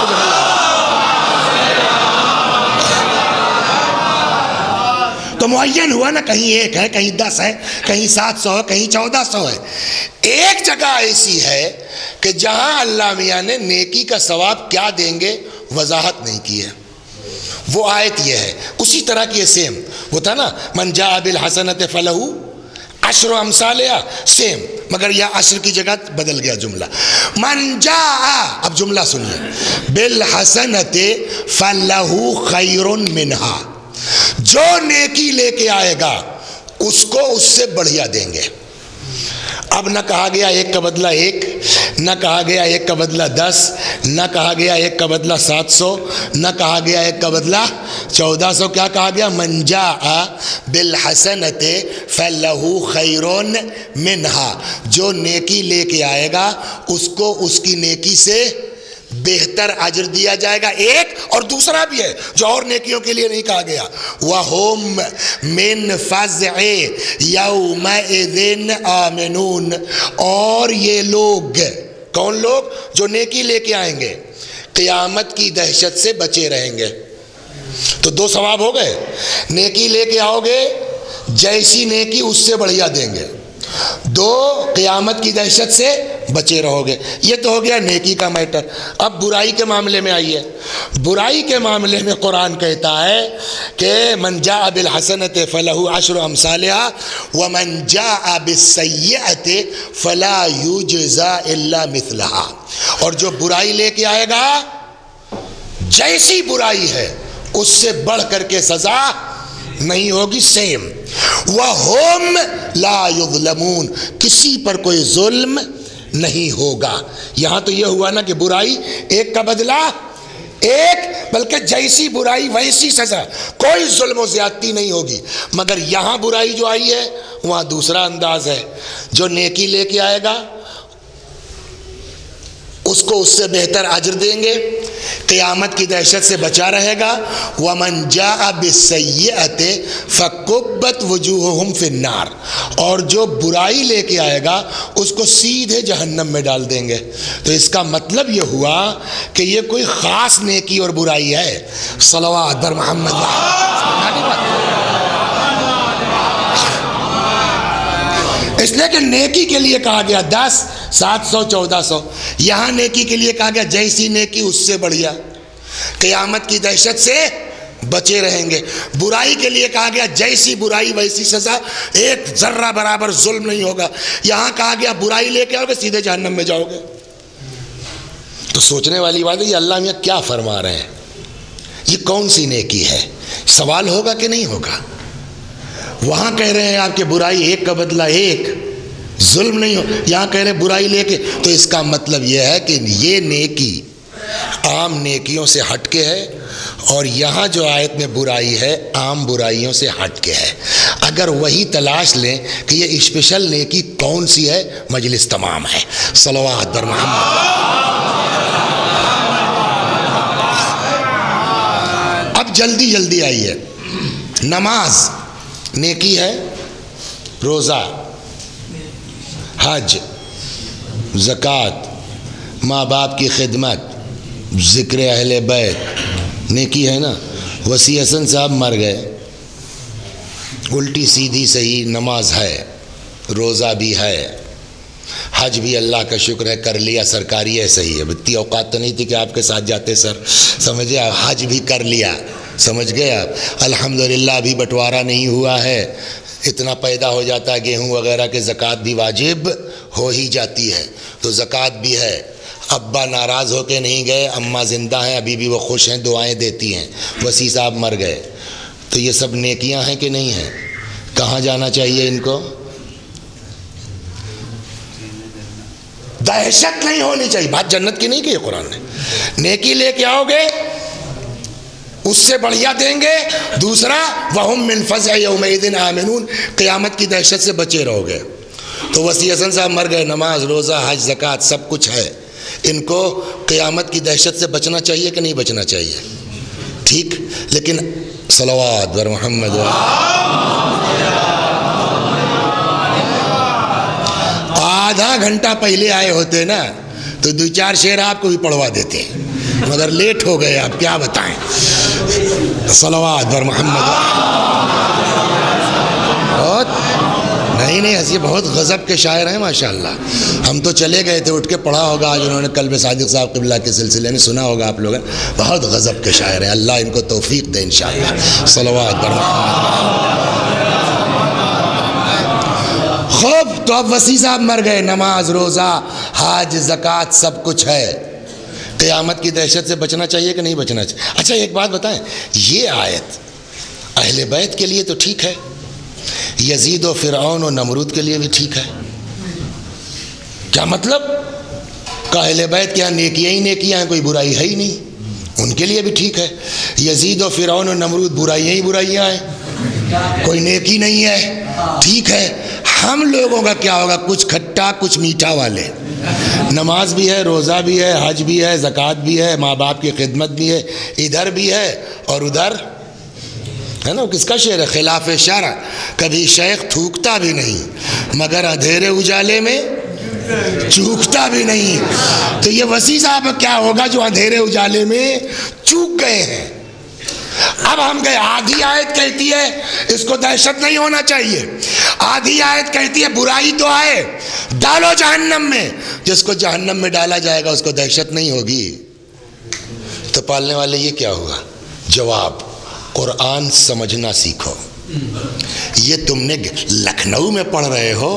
تو معین ہوا نا، کہیں ایک ہے، کہیں دس ہے، کہیں سات سو ہے، کہیں چودہ سو ہے۔ ایک جگہ ایسی ہے کہ جہاں اللہ میاں نے نیکی کا ثواب کیا دیں گے وضاحت نہیں کی ہے، وہ آیت یہ ہے۔ اسی طرح کی سیم وہ تھا نا من جاء بالحسنۃ فلہ عشر امثالہا، سیم، مگر یہ عشر کی جگہ بدل گیا جملہ۔ من جاء، اب جملہ سنیے، بالحسنۃ فلہ خیر منہا، جو نیکی لے کے آئے گا اس کو اس سے بڑھیا دیں گے۔ اب نہ کہا گیا ایک کا بدلہ ایک، نہ کہا گیا ایک کا بدلہ دس، نہ کہا گیا ایک کا بدلہ سات سو، نہ کہا گیا ایک کا بدلہ چودہ سو. کیا کہا گیا؟ من جاء بالحسنۃ فلہ خیر منہا، جو نیکی لے کے آئے گا اس کو اس کی نیکی سے بہتر اجر دیا جائے گا. ایک اور دوسرا بھی ہے جو اور نیکیوں کے لیے نہیں کہا گیا، وَهُمْ مِنْ فَزْعِ يَوْمَئِذٍ آمِنُونَ، اور یہ لوگ، کون لوگ؟ جو نیکی لے کے آئیں گے قیامت کی دہشت سے بچے رہیں گے. تو دو ثواب ہو گئے. نیکی لے کے آؤ گے جیسی نیکی اس سے بڑھیا دیں گے، دو قیامت کی دہشت سے بچے رہو گے. یہ تو ہو گیا نیکی کا میٹر. اب برائی کے معاملے میں آئیے. برائی کے معاملے میں قرآن کہتا ہے کہ من جاء بالحسنۃ فلہ عشر امثالہا ومن جاء بالسیئۃ فلا یجزی الا مثلہا، اور جو برائی لے کے آئے گا جیسی برائی ہے اس سے بڑھ کر کے سزا نہیں ہوگی، سیم. وَهُمْ لَا يُظْلَمُونَ، کسی پر کوئی ظلم نہیں ہوگا. یہاں تو یہ ہوا نا کہ برائی ایک کا بدلہ ایک، بلکہ جیسی برائی ویسی سزا، کوئی ظلم و زیادتی نہیں ہوگی. مگر یہاں برائی جو آئی ہے وہاں دوسرا انداز ہے. جو نیکی لے کے آئے گا اس کو اس سے بہتر اجر دیں گے، قیامت کی دہشت سے بچا رہے گا. وَمَنْ جَاءَ بِالسَّيِّئَةِ فَكُبَّتْ وُجُوهُهُمْ فِي النَّارِ، اور جو برائی لے کے آئے گا اس کو سیدھے جہنم میں ڈال دیں گے. تو اس کا مطلب یہ ہوا کہ یہ کوئی خاص نیکی اور برائی ہے. صلوات بر محمد. اس لیے کہ نیکی کے لیے کہا گیا دس، سات سو، چودہ سو. یہاں نیکی کے لیے کہا گیا جیسی نیکی اس سے بڑھیا، قیامت کی دہشت سے بچے رہیں گے. برائی کے لیے کہا گیا جیسی برائی ویسی سزا، ایک ذرہ برابر ظلم نہیں ہوگا. یہاں کہا گیا برائی لے کے آؤ گے سیدھے جہنم میں جاؤ گے. تو سوچنے والی بات ہے یہ اللہ میاں کیا فرما رہے ہیں، یہ کون سی نیکی ہے؟ سوال ہوگا کہ نہیں ہوگا؟ وہاں کہہ رہے ہیں آپ کے برائی ایک کا بدلہ ایک، ظلم نہیں ہو. یہاں کہہ رہے ہیں برائی لے کے. تو اس کا مطلب یہ ہے کہ یہ نیکی عام نیکیوں سے ہٹ کے ہے، اور یہاں جو آیت میں برائی ہے عام برائیوں سے ہٹ کے ہے. اگر وہی تلاش لیں کہ یہ اسپیشل نیکی کون سی ہے، مجلس تمام ہے. صلوات بر محمد. اب جلدی جلدی آئیے. نماز نیکی ہے، روزہ، حج، زکوٰۃ، ماں باپ کی خدمت، ذکر اہل بیت نیکی ہے نا. وسیع حسن صاحب مر گئے، الٹی سیدھی صحیح نماز ہے، روزہ بھی ہے، حج بھی اللہ کا شکر ہے کر لیا، سرکاری ہے، صحیح ہے. اتنی اوقات تو نہیں تھی کہ آپ کے ساتھ جاتے سر، سمجھے آپ. حج بھی کر لیا، سمجھ گئے آپ. الحمدللہ ابھی بٹوارا نہیں ہوا ہے، اتنا پیدا ہو جاتا ہے گیہوں وغیرہ کے زکوٰۃ بھی واجب ہو ہی جاتی ہے. تو زکوٰۃ بھی ہے. ابا ناراض ہو کے نہیں گئے، اماں زندہ ہیں ابھی بھی، وہ خوش ہیں، دعائیں دیتی ہیں. وسیع صاحب مر گئے. تو یہ سب نیکیاں ہیں کہ نہیں ہیں؟ کہاں جانا چاہیے ان کو؟ دہشت نہیں ہونی چاہیے. بات جنت کی نہیں کی قرآن نے. نیکی لے کے آؤ گے اس سے بڑھیا دیں گے. دوسرا وَهُمْ مِنْ فَزْعِ يَوْمَئِذٍ آمِنُونَ، قیامت کی دہشت سے بچے رہو گے. تو وسیع حسن صاحب مر گئے، نماز، روزہ، حج، زکوٰۃ سب کچھ ہے. ان کو قیامت کی دہشت سے بچنا چاہیے کہ نہیں بچنا چاہیے؟ ٹھیک. لیکن صلوات بر محمد. آدھا گھنٹہ پہلے آئے ہوتے نا تو دو چار شعر آپ کو بھی پڑھوا دیتے، مگر لیٹ ہو گئے. آپ کیا بتائیں. صلوات بر محمد. بہت نہیں نہیں ہنسی، بہت غضب کے شاعر ہیں ماشاءاللہ. ہم تو چلے گئے تھے، اٹھ کے پڑھا ہوگا آج انہوں نے قلب صادق صاحب قبلہ کے سلسلے میں، سنا ہوگا آپ لوگوں نے. بہت غضب کے شاعر ہیں، اللہ ان کو توفیق دے انشاءاللہ. صلوات بر محمد. خوب. تو اب وسیع صاحب مر گئے، نماز، روزہ، حج، زکوٰۃ سب کچھ ہے. قیامت کی دہشت سے بچنا چاہیے کہ نہیں بچنا چاہیے؟ اچھا ایک بات بتائیں، یہ آیت اہل بیت کے لیے تو ٹھیک ہے، یزید و فرعون و نمرود کے لیے بھی ٹھیک ہے. کیا مطلب؟ کہ اہل بیت کے یہاں نیکیاں ہی نیکیاں ہیں، کوئی برائی ہے ہی نہیں، ان کے لیے بھی ٹھیک ہے۔ یزید و فرعون و نمرود برائیاں ہی برائیاں ہیں، کوئی نیکی نہیں ہے، ٹھیک ہے۔ ہم لوگوں کا کیا ہوگا؟ کچھ کھٹا کچھ میٹھا والے، نماز بھی ہے، روزہ بھی ہے، حج بھی ہے، زکوٰۃ بھی ہے، ماں باپ کی خدمت بھی ہے، ادھر بھی ہے اور ادھر ہے نا۔ کس کا شعر ہے؟ خلاف شرع، کبھی شیخ تھوکتا بھی نہیں مگر اندھیرے اجالے میں چوکتا بھی نہیں۔ تو یہ وسیع صاحب کیا ہوگا جو اندھیرے اجالے میں چوک گئے ہیں؟ اب ہم گئے، آدھی آیت کہتی ہے اس کو دہشت نہیں ہونا چاہیے، آدھی آیت کہتی ہے برائی تو آئے ڈالو جہنم میں، جس کو جہنم میں ڈالا جائے گا اس کو دہشت نہیں ہوگی۔ تو پالنے والے یہ کیا ہوا؟ جواب، قرآن سمجھنا سیکھو۔ یہ تم نے لکھنؤ میں پڑھ رہے ہو،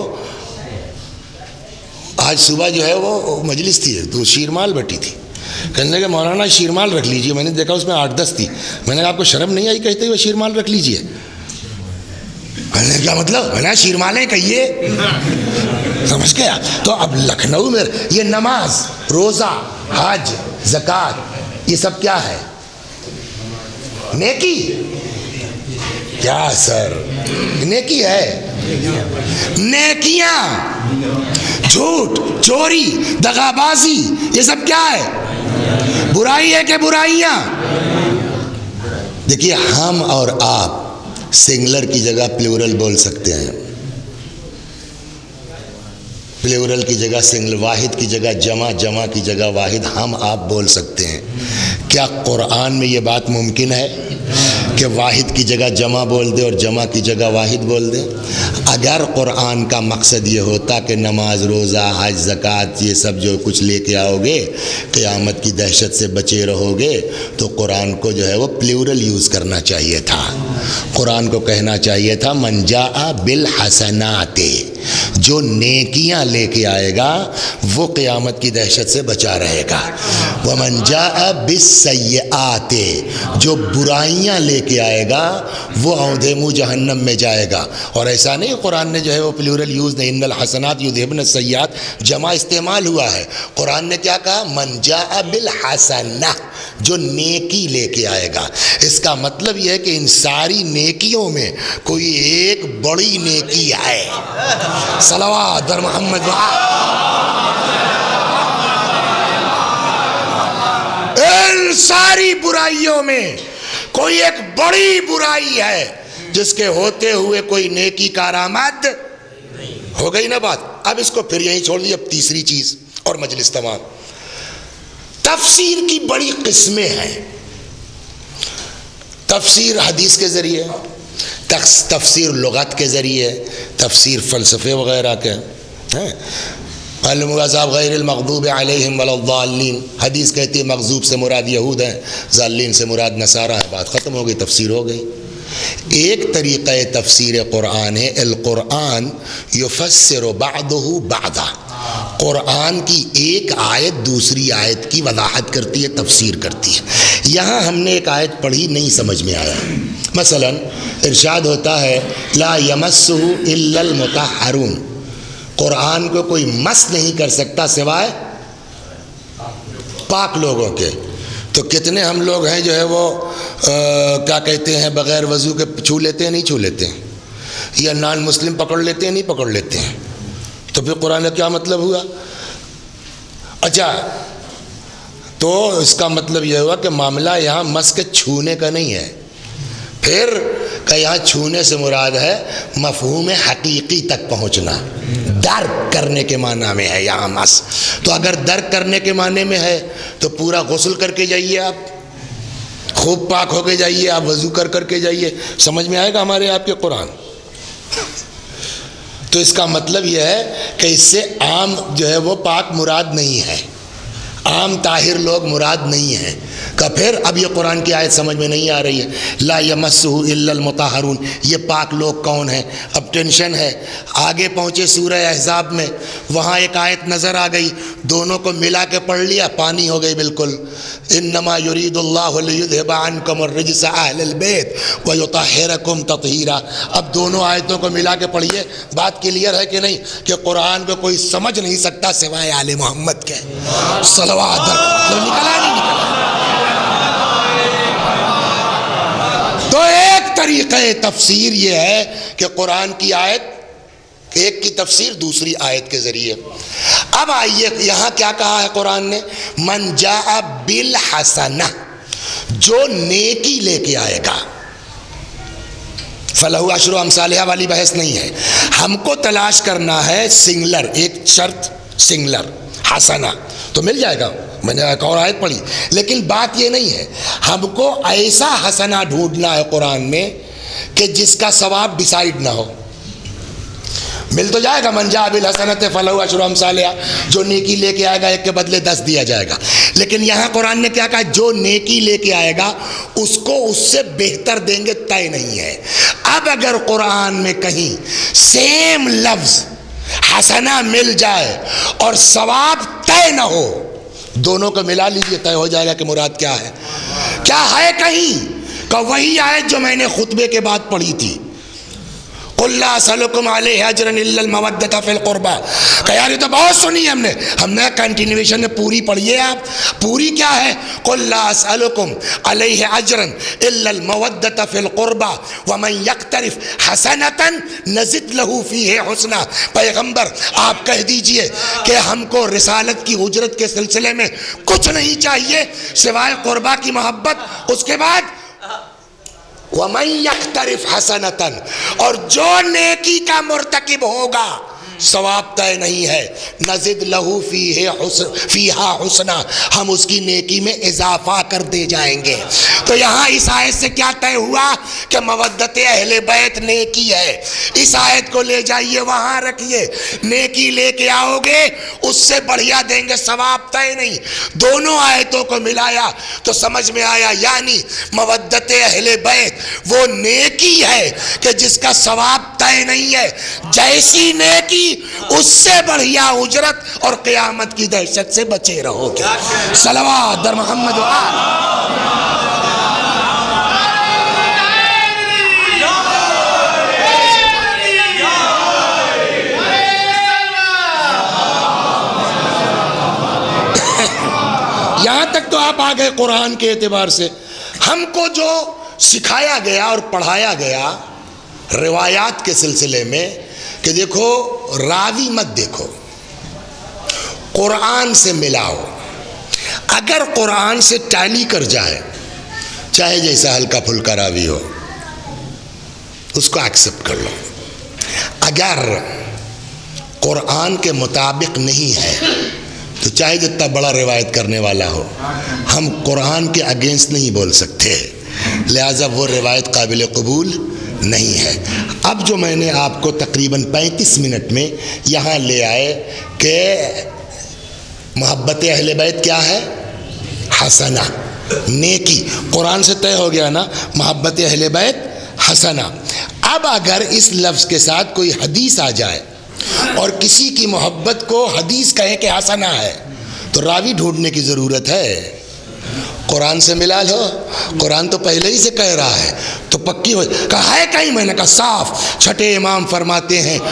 آج صبح جو ہے وہ مجلس تھی تو شیرمال بیٹھی تھی، کہنے لگے مولانا شیرمال رکھ لیجئے، میں نے دیکھا اس میں آٹھ دس تھی، میں نے کہا آپ کو شرم نہیں آئی کہتے ہوئے شیرمال رکھ لیجئے؟ میں نے کیا مطلب؟ میں نے شیرمالیں کہیے، سمجھ گیا؟ تو اب لکھنؤ میں یہ نماز، روزہ، حج، زکوٰۃ، یہ سب کیا ہے؟ نیکی؟ کیا سر نیکی ہے؟ نیکیاں، جھوٹ، چوری، دغا بازی، یہ سب کیا ہے؟ برائی ہے کہ برائیاں؟ دیکھیے ہم اور آپ سنگلر کی جگہ پلیورل بول سکتے ہیں، پلیورل کی جگہ سنگل، واحد کی جگہ جمع، جمع کی جگہ واحد، ہم آپ بول سکتے ہیں۔ کیا قرآن میں یہ بات ممکن ہے کہ واحد کی جگہ جمع بول دے اور جمع کی جگہ واحد بول دے؟ اگر قرآن کا مقصد یہ ہوتا کہ نماز، روزہ، حج، زکوٰۃ یہ سب جو کچھ لے کے آؤ گے قیامت کی دہشت سے بچے رہو گے، تو قرآن کو جو ہے وہ پلیورل یوز کرنا چاہیے تھا۔ قرآن کو کہنا چاہیے تھا من جاء بالحسنات، جو نیکیاں لے کے آئے گا وہ قیامت کی دہشت سے بچا رہے گا، ومن جاء بالسیئات، جو برائیاں لے کے آئے گا وہ اودھے منہ جہنم میں جائے گا۔ اور ایسا نہیں قرآن نے جو ہے وہ پلیورل یوز نہیں، ان الحسنات یذہبن السیئات جمع استعمال ہوا ہے۔ قرآن نے کیا کہا؟ من جاء بالحسنہ، جو نیکی لے کے آئے گا۔ اس کا مطلب یہ ہے کہ ان ساری نیکیوں میں کوئی ایک بڑی نیکی ہے، صلوات بر محمد ان ساری برائیوں میں کوئی ایک بڑی برائی ہے جس کے ہوتے ہوئے کوئی نیکی کارآمد ہو گئی نا بات۔ اب اس کو پھر یہیں چھوڑ دیجیے، اب تیسری چیز اور مجلس تمام۔ تفسیر کی بڑی قسمیں ہیں، تفسیر حدیث کے ذریعے، تفسیر لغت کے ذریعے، تفسیر فلسفے وغیرہ کے ہیں۔ المغضوب غیر المغضوب علیہم ولا الضالین، حدیث کہتی ہے مغضوب سے مراد یہود ہیں، ضالین سے مراد نصارہ ہیں، بات ختم ہو گئی، تفسیر ہو گئی۔ ایک طریقہ تفسیر قرآن ہے القرآن یفسر بعضہ بعضا، قرآن کی ایک آیت دوسری آیت کی وضاحت کرتی ہے، تفسیر کرتی ہے۔ یہاں ہم نے ایک آیت پڑھی نہیں سمجھ میں آیا، مثلا ارشاد ہوتا ہے لا یمسہ الا المطہرون، قرآن کو کوئی مس نہیں کر سکتا سوائے پاک لوگوں کے۔ تو کتنے ہم لوگ ہیں جو ہے وہ کیا کہتے ہیں بغیر وضو کے چھو لیتے ہیں نہیں چھو لیتے ہیں، یا نان مسلم پکڑ لیتے ہیں نہیں پکڑ لیتے ہیں؟ تو پھر قرآن کا کیا مطلب ہوا؟ اچھا تو اس کا مطلب یہ ہوا کہ معاملہ یہاں مس کے چھونے کا نہیں ہے، پھر کہ یہاں چھونے سے مراد ہے مفہوم حقیقی تک پہنچنا، درک کرنے کے معنی میں ہے یہاں مس۔ تو اگر درک کرنے کے معنی میں ہے تو پورا غسل کر کے جائیے، آپ خوب پاک ہو کے جائیے، آپ وضو کر کر کے جائیے، سمجھ میں آئے گا ہمارے آپ کے قرآن۔ تو اس کا مطلب یہ ہے کہ اس سے عام جو ہے وہ پاک مراد نہیں ہے، عام طاہر لوگ مراد نہیں ہیں، کہ پھر اب یہ قرآن کی آیت سمجھ میں نہیں آ رہی ہے، لا یمسہ الا المطہرون، یہ پاک لوگ کون ہیں؟ اب ٹینشن ہے۔ آگے پہنچے سورہ احزاب میں، وہاں ایک آیت نظر آ گئی، دونوں کو ملا کے پڑھ لیا، پانی ہو گئی بالکل۔ انما یرید اللہ لیذھب عنکم الرجس اہل البیت ویطہرکم تطہیرا۔ اب دونوں آیتوں کو ملا کے پڑھیے، بات کلیئر ہے کہ نہیں کہ قرآن کو کوئی سمجھ نہیں سکتا سوائے آل محمد کے، صلوات۔ نکلا نہیں نکلا؟ تو ایک طریقہ تفسیر یہ ہے کہ قرآن کی آیت ایک کی تفسیر دوسری آیت کے ذریعے۔ اب آئیے یہاں کیا کہا ہے قرآن نے؟ من جاء بالحسنہ، جو نیکی لے کے آئے گا، فلہ عشر امثالہا والی بحث نہیں ہے، ہم کو تلاش کرنا ہے سنگلر، ایک شرط سنگلر حسنہ تو مل جائے گا، میں نے ایک اور آیت پڑھی، لیکن بات یہ نہیں ہے، ہم کو ایسا حسنہ ڈھونڈنا ہے قرآن میں کہ جس کا ثواب ڈیسائیڈ نہ ہو۔ مل تو جائے گا من جاء بالحسنۃ فلہ عشر امثالہا، جو نیکی لے کے آئے گا ایک کے بدلے دس دیا جائے گا، لیکن یہاں قرآن نے کیا کہا؟ جو نیکی لے کے آئے گا اس کو اس سے بہتر دیں گے، طے نہیں ہے۔ اب اگر قرآن میں کہیں سیم لفظ حسنہ مل جائے اور ثواب طے نہ ہو، دونوں کو ملا لیجئے، طے ہو جائے گا کہ مراد کیا ہے۔ کیا ہے کہیں کہ وہی آیت جو میں نے خطبے کے بعد پڑھی تھی، قُلْ لَا أَسْأَلُكُمْ عَلَيْهِ أَجْرًا إِلَّا الْمَوَدَّةَ فِي الْقُرْبَى، کہ یار یہ تو بہت سنی ہم نے، ہم نے کنٹینیویشن میں پوری پڑھیے، آپ پوری کیا ہے؟ قُلْ لَا أَسْأَلُكُمْ عَلَيْهِ أَجْرًا إِلَّا الْمَوَدَّةَ فِي الْقُرْبَى وَمَنْ يَقْتَرِفْ حَسَنَةً نَزِدْ لَهُ فِيهِ حُسْنًا۔ پیغمبر آپ کہہ دیجئے کہ ہم کو رسالت کی اجرت کے سلسلے میں کچھ نہیں چاہیے سوائے قربہ کی محبت، اس کے بعد وَمَنْ يَقْتَرِفْ حَسَنَةً، اور جو نیکی کا مرتکب ہوگا ثواب طے نہیں ہے، نزد لہو فیہا حسنا، ہم اس کی نیکی میں اضافہ کر دے جائیں گے۔ تو یہاں اس آیت سے کیا طے ہوا کہ مودت اہل بیت نیکی ہے۔ اس آیت کو لے جائیے وہاں رکھیے، نیکی لے کے آؤ گے اس سے بڑھیا دیں گے، ثواب طے نہیں۔ دونوں آیتوں کو ملایا تو سمجھ میں آیا، یعنی مودت اہل بیت وہ نیکی ہے کہ جس کا ثواب طے نہیں ہے، جیسی نیکی اس سے بڑھیا اجرت اور قیامت کی دہشت سے بچے رہو گے۔ صلوات در محمد و آل۔ یہاں تک تو آپ آ گئے قرآن کے اعتبار سے۔ ہم کو جو سکھایا گیا اور پڑھایا گیا روایات کے سلسلے میں کہ دیکھو راوی مت دیکھو، قرآن سے ملاؤ، اگر قرآن سے ٹیلی کر جائے چاہے جیسا ہلکا پھلکا راوی ہو اس کو ایکسپٹ کر لو، اگر قرآن کے مطابق نہیں ہے تو چاہے جتنا بڑا روایت کرنے والا ہو، ہم قرآن کے اگینسٹ نہیں بول سکتے، لہٰذا وہ روایت قابل قبول نہیں ہے۔ اب جو میں نے آپ کو تقریباً پینتیس منٹ میں یہاں لے آئے کہ محبت اہل بیت کیا ہے؟ حسنہ، نیکی، قرآن سے طے ہو گیا نا، محبت اہل بیت حسنہ۔ اب اگر اس لفظ کے ساتھ کوئی حدیث آ جائے اور کسی کی محبت کو حدیث کہے کہ حسنہ ہے تو راوی ڈھونڈنے کی ضرورت ہے۔ قرآن سے ملا لو، قرآن تو پہلے ہی سے کہہ رہا ہے تو پکی ہو، کہا ہے کہیں، میں نے کہا صاف، چھٹے امام فرماتے ہیں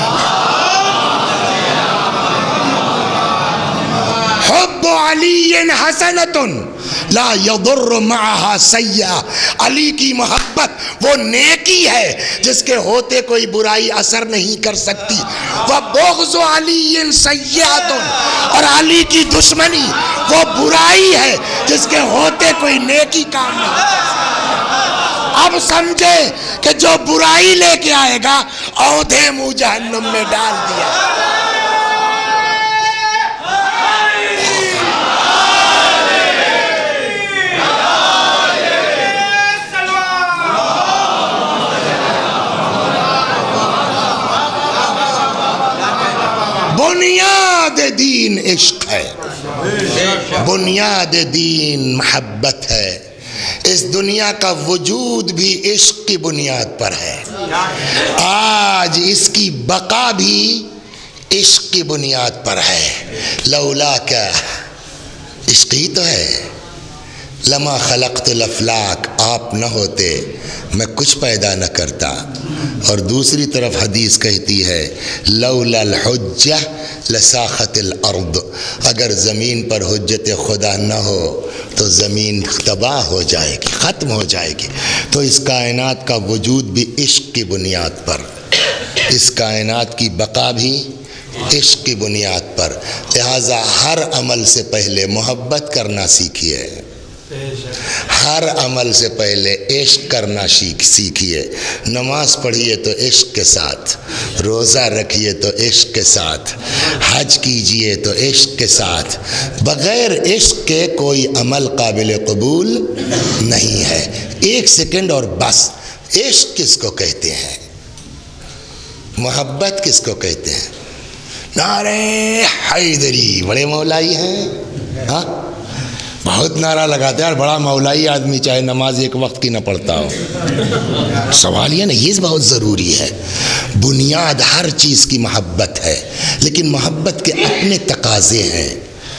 حب علی حسنۃ لا یضر معها سیئہ، علی کی محبت وہ نیکی ہے جس کے ہوتے کوئی برائی اثر نہیں کر سکتی، وبغض علی سیئۃ، اور علی کی دشمنی وہ برائی ہے جس کے ہوتے کوئی نیکی کام نہیں کر سکتی۔ اب سمجھے کہ جو برائی لے کے آئے گا اودھے منہ جہنم میں ڈال دیا۔ بنیاد دین عشق ہے، بنیاد دین محبت ہے، اس دنیا کا وجود بھی عشق کی بنیاد پر ہے، آج اس کی بقا بھی عشق کی بنیاد پر ہے۔ لولا کیا عشق ہی تو ہے، لما خلقت الافلاک، آپ نہ ہوتے میں کچھ پیدا نہ کرتا۔ اور دوسری طرف حدیث کہتی ہے لولا الحجہ لساخت الارض، اگر زمین پر حجت خدا نہ ہو تو زمین تباہ ہو جائے گی، ختم ہو جائے گی۔ تو اس کائنات کا وجود بھی عشق کی بنیاد پر، اس کائنات کی بقا بھی عشق کی بنیاد پر، لہٰذا ہر عمل سے پہلے محبت کرنا سیکھیے، ہر عمل سے پہلے عشق کرنا سیکھیے۔ نماز پڑھیے تو عشق کے ساتھ، روزہ رکھیے تو عشق کے ساتھ، حج کیجیے تو عشق کے ساتھ۔ بغیر عشق کے کوئی عمل قابل قبول نہیں ہے۔ ایک سیکنڈ اور بس، عشق کس کو کہتے ہیں؟ محبت کس کو کہتے ہیں؟ نعرہ حیدری، بڑے مولائی ہیں، ہاں بہت نعرہ لگاتے ہیں، اور بڑا مولائی آدمی چاہے نماز ایک وقت کی نہ پڑھتا ہو۔ سوال یہ نہیں، یہ بہت ضروری ہے۔ بنیاد ہر چیز کی محبت ہے، لیکن محبت کے اپنے تقاضے ہیں۔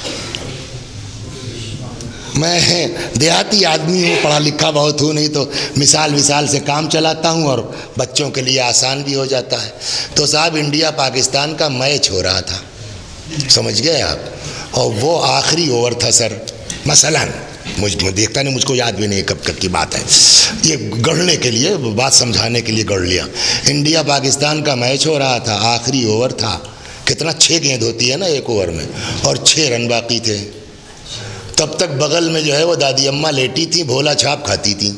میں دیہاتی آدمی ہوں، پڑھا لکھا بہت ہوں نہیں، تو مثال مثال سے کام چلاتا ہوں اور بچوں کے لیے آسان بھی ہو جاتا ہے۔ تو صاحب انڈیا پاکستان کا میچ ہو رہا تھا، سمجھ گئے آپ، اور وہ آخری اوور تھا سر، مثلاً مجھ میں دیکھتا نہیں، مجھ کو یاد بھی نہیں کب کب کی بات ہے، یہ گڑھنے کے لیے، بات سمجھانے کے لیے گڑھ لیا۔ انڈیا پاکستان کا میچ ہو رہا تھا، آخری اوور تھا، کتنا چھ گیند ہوتی ہے نا ایک اوور میں، اور چھ رن باقی تھے۔ تب تک بغل میں جو ہے وہ دادی اماں لیٹی تھیں، بھولا چھاپ کھاتی تھیں۔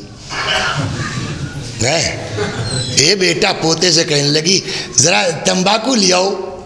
اے بیٹا پوتے سے کہنے لگی ذرا تمباکو لیاؤ،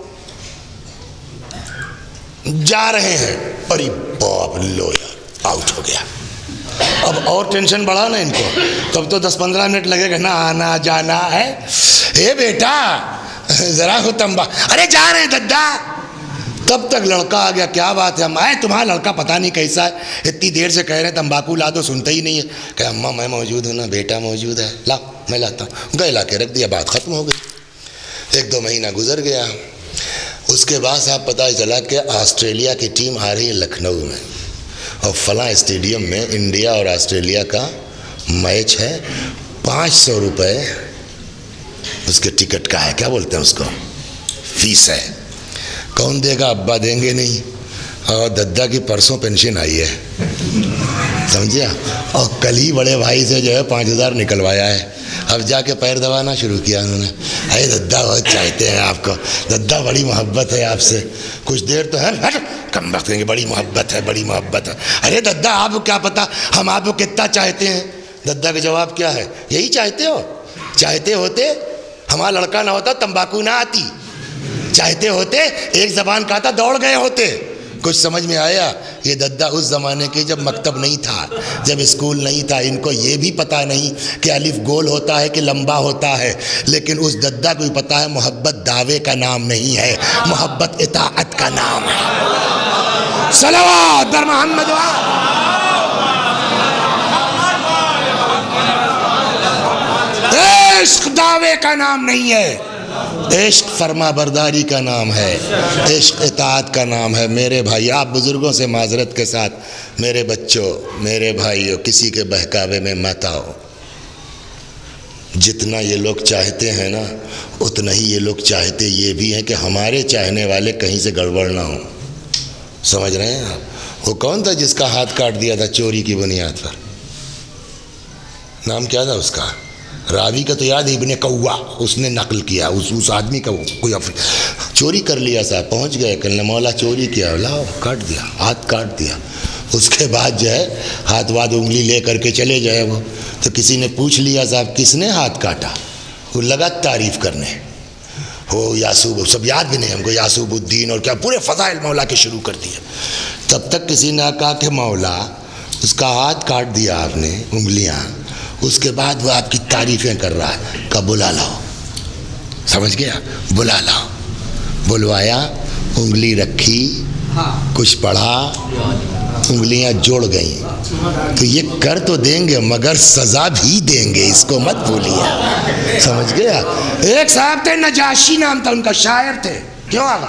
جا رہے ہیں، ارے باپ لو یار، آؤٹ ہو گیا۔ اب اور ٹینشن بڑھا نا ان کو، تب تو دس پندرہ منٹ لگے گا نا آنا جانا ہے۔ اے بیٹا ذرا ہو تمبا، ارے جا رہے ہیں ددا۔ تب تک لڑکا آ گیا، کیا بات ہے اماں؟ تمہارا لڑکا پتہ نہیں کیسا ہے، اتنی دیر سے کہہ رہے ہیں تمباکو لا دو، سنتا ہی نہیں ہے۔ کہ اماں میں موجود ہوں نا، بیٹا موجود ہے، لا میں لاتا ہوں۔ گئے لا کے رکھ دیا، بات ختم ہو گئی۔ ایک دو مہینہ گزر گیا، اس کے بعد صاحب پتہ چلا کہ آسٹریلیا کی ٹیم آ رہی ہے لکھنؤ میں، اور فلاں اسٹیڈیم میں انڈیا اور آسٹریلیا کا میچ ہے، پانچ سو روپے اس کے ٹکٹ کا ہے، کیا بولتے ہیں اس کو، فیس ہے۔ کون دے گا؟ ابا دیں گے نہیں، اور ددا کی پرسوں پینشن آئی ہے، سمجھے، اور کل ہی بڑے بھائی سے جو ہے پانچ ہزار نکلوایا ہے۔ اب جا کے پیر دبانا شروع کیا انہوں نے، ارے ددا بہت چاہتے ہیں آپ کو، ددا بڑی محبت ہے آپ سے، کچھ دیر تو ہے کم وقت دیں گے، بڑی محبت ہے بڑی محبت ہے۔ ارے ددا آپ کو کیا پتا ہم آپ کو کتنا چاہتے ہیں؟ ددا کا جواب کیا ہے؟ یہی چاہتے ہو؟ چاہتے ہوتے ہمارا لڑکا نہ ہوتا تمباکو نہ آتی، چاہتے ہوتے ایک زبان کا تھا دوڑ گئے ہوتے۔ کچھ سمجھ میں آیا؟ یہ ددا اس زمانے کے جب مکتب نہیں تھا، جب اسکول نہیں تھا، ان کو یہ بھی پتہ نہیں کہ الف گول ہوتا ہے کہ لمبا ہوتا ہے، لیکن اس ددا کو بھی پتہ ہے محبت دعوے کا نام نہیں ہے، محبت اطاعت کا نام ہے۔ صلوات بر محمد و عشق دعوے کا نام نہیں ہے، عشق فرما برداری کا نام ہے، عشق اطاعت کا نام ہے۔ میرے بھائی، آپ بزرگوں سے معذرت کے ساتھ، میرے بچوں، میرے بھائیوں، کسی کے بہکاوے میں مت آؤ۔ جتنا یہ لوگ چاہتے ہیں نا، اتنا ہی یہ لوگ چاہتے یہ بھی ہیں کہ ہمارے چاہنے والے کہیں سے گڑبڑ نہ ہوں۔ سمجھ رہے ہیں آپ؟ وہ کون تھا جس کا ہاتھ کاٹ دیا تھا چوری کی بنیاد پر؟ نام کیا تھا اس کا؟ راوی کا تو یاد ہے، ابن کوا، اس نے نقل کیا، اس اس آدمی کا کوئی چوری کر لیا صاحب، پہنچ گئے کہ مولا چوری کیا، لاؤ کاٹ دیا، ہاتھ کاٹ دیا۔ اس کے بعد جو ہے ہاتھ واد انگلی لے کر کے چلے جائے وہ، تو کسی نے پوچھ لیا صاحب کس نے ہاتھ کاٹا؟ وہ لگا تعریف کرنے، ہو یاسوب، سب یاد بھی نہیں ہم کو، یاسوب الدین اور کیا پورے فضائل مولا کے شروع کر دیے۔ تب تک کسی نے کہا کہ مولا اس کا ہاتھ کاٹ دیا آپ نے، انگلیاں، اس کے بعد وہ آپ کی تعریفیں کر رہا ہے، کہ بلا لاؤ۔ سمجھ گیا؟ بلا لاؤ۔ بلوایا، انگلی رکھی، کچھ پڑھا، انگلیاں جوڑ گئیں. تو یہ کر تو دیں گے مگر سزا بھی دیں گے، اس کو مت بھولیے. سمجھ گیا؟ ایک صاحب تھے نجاشی نام تھا ان کا، شاعر تھے. کیوں آگا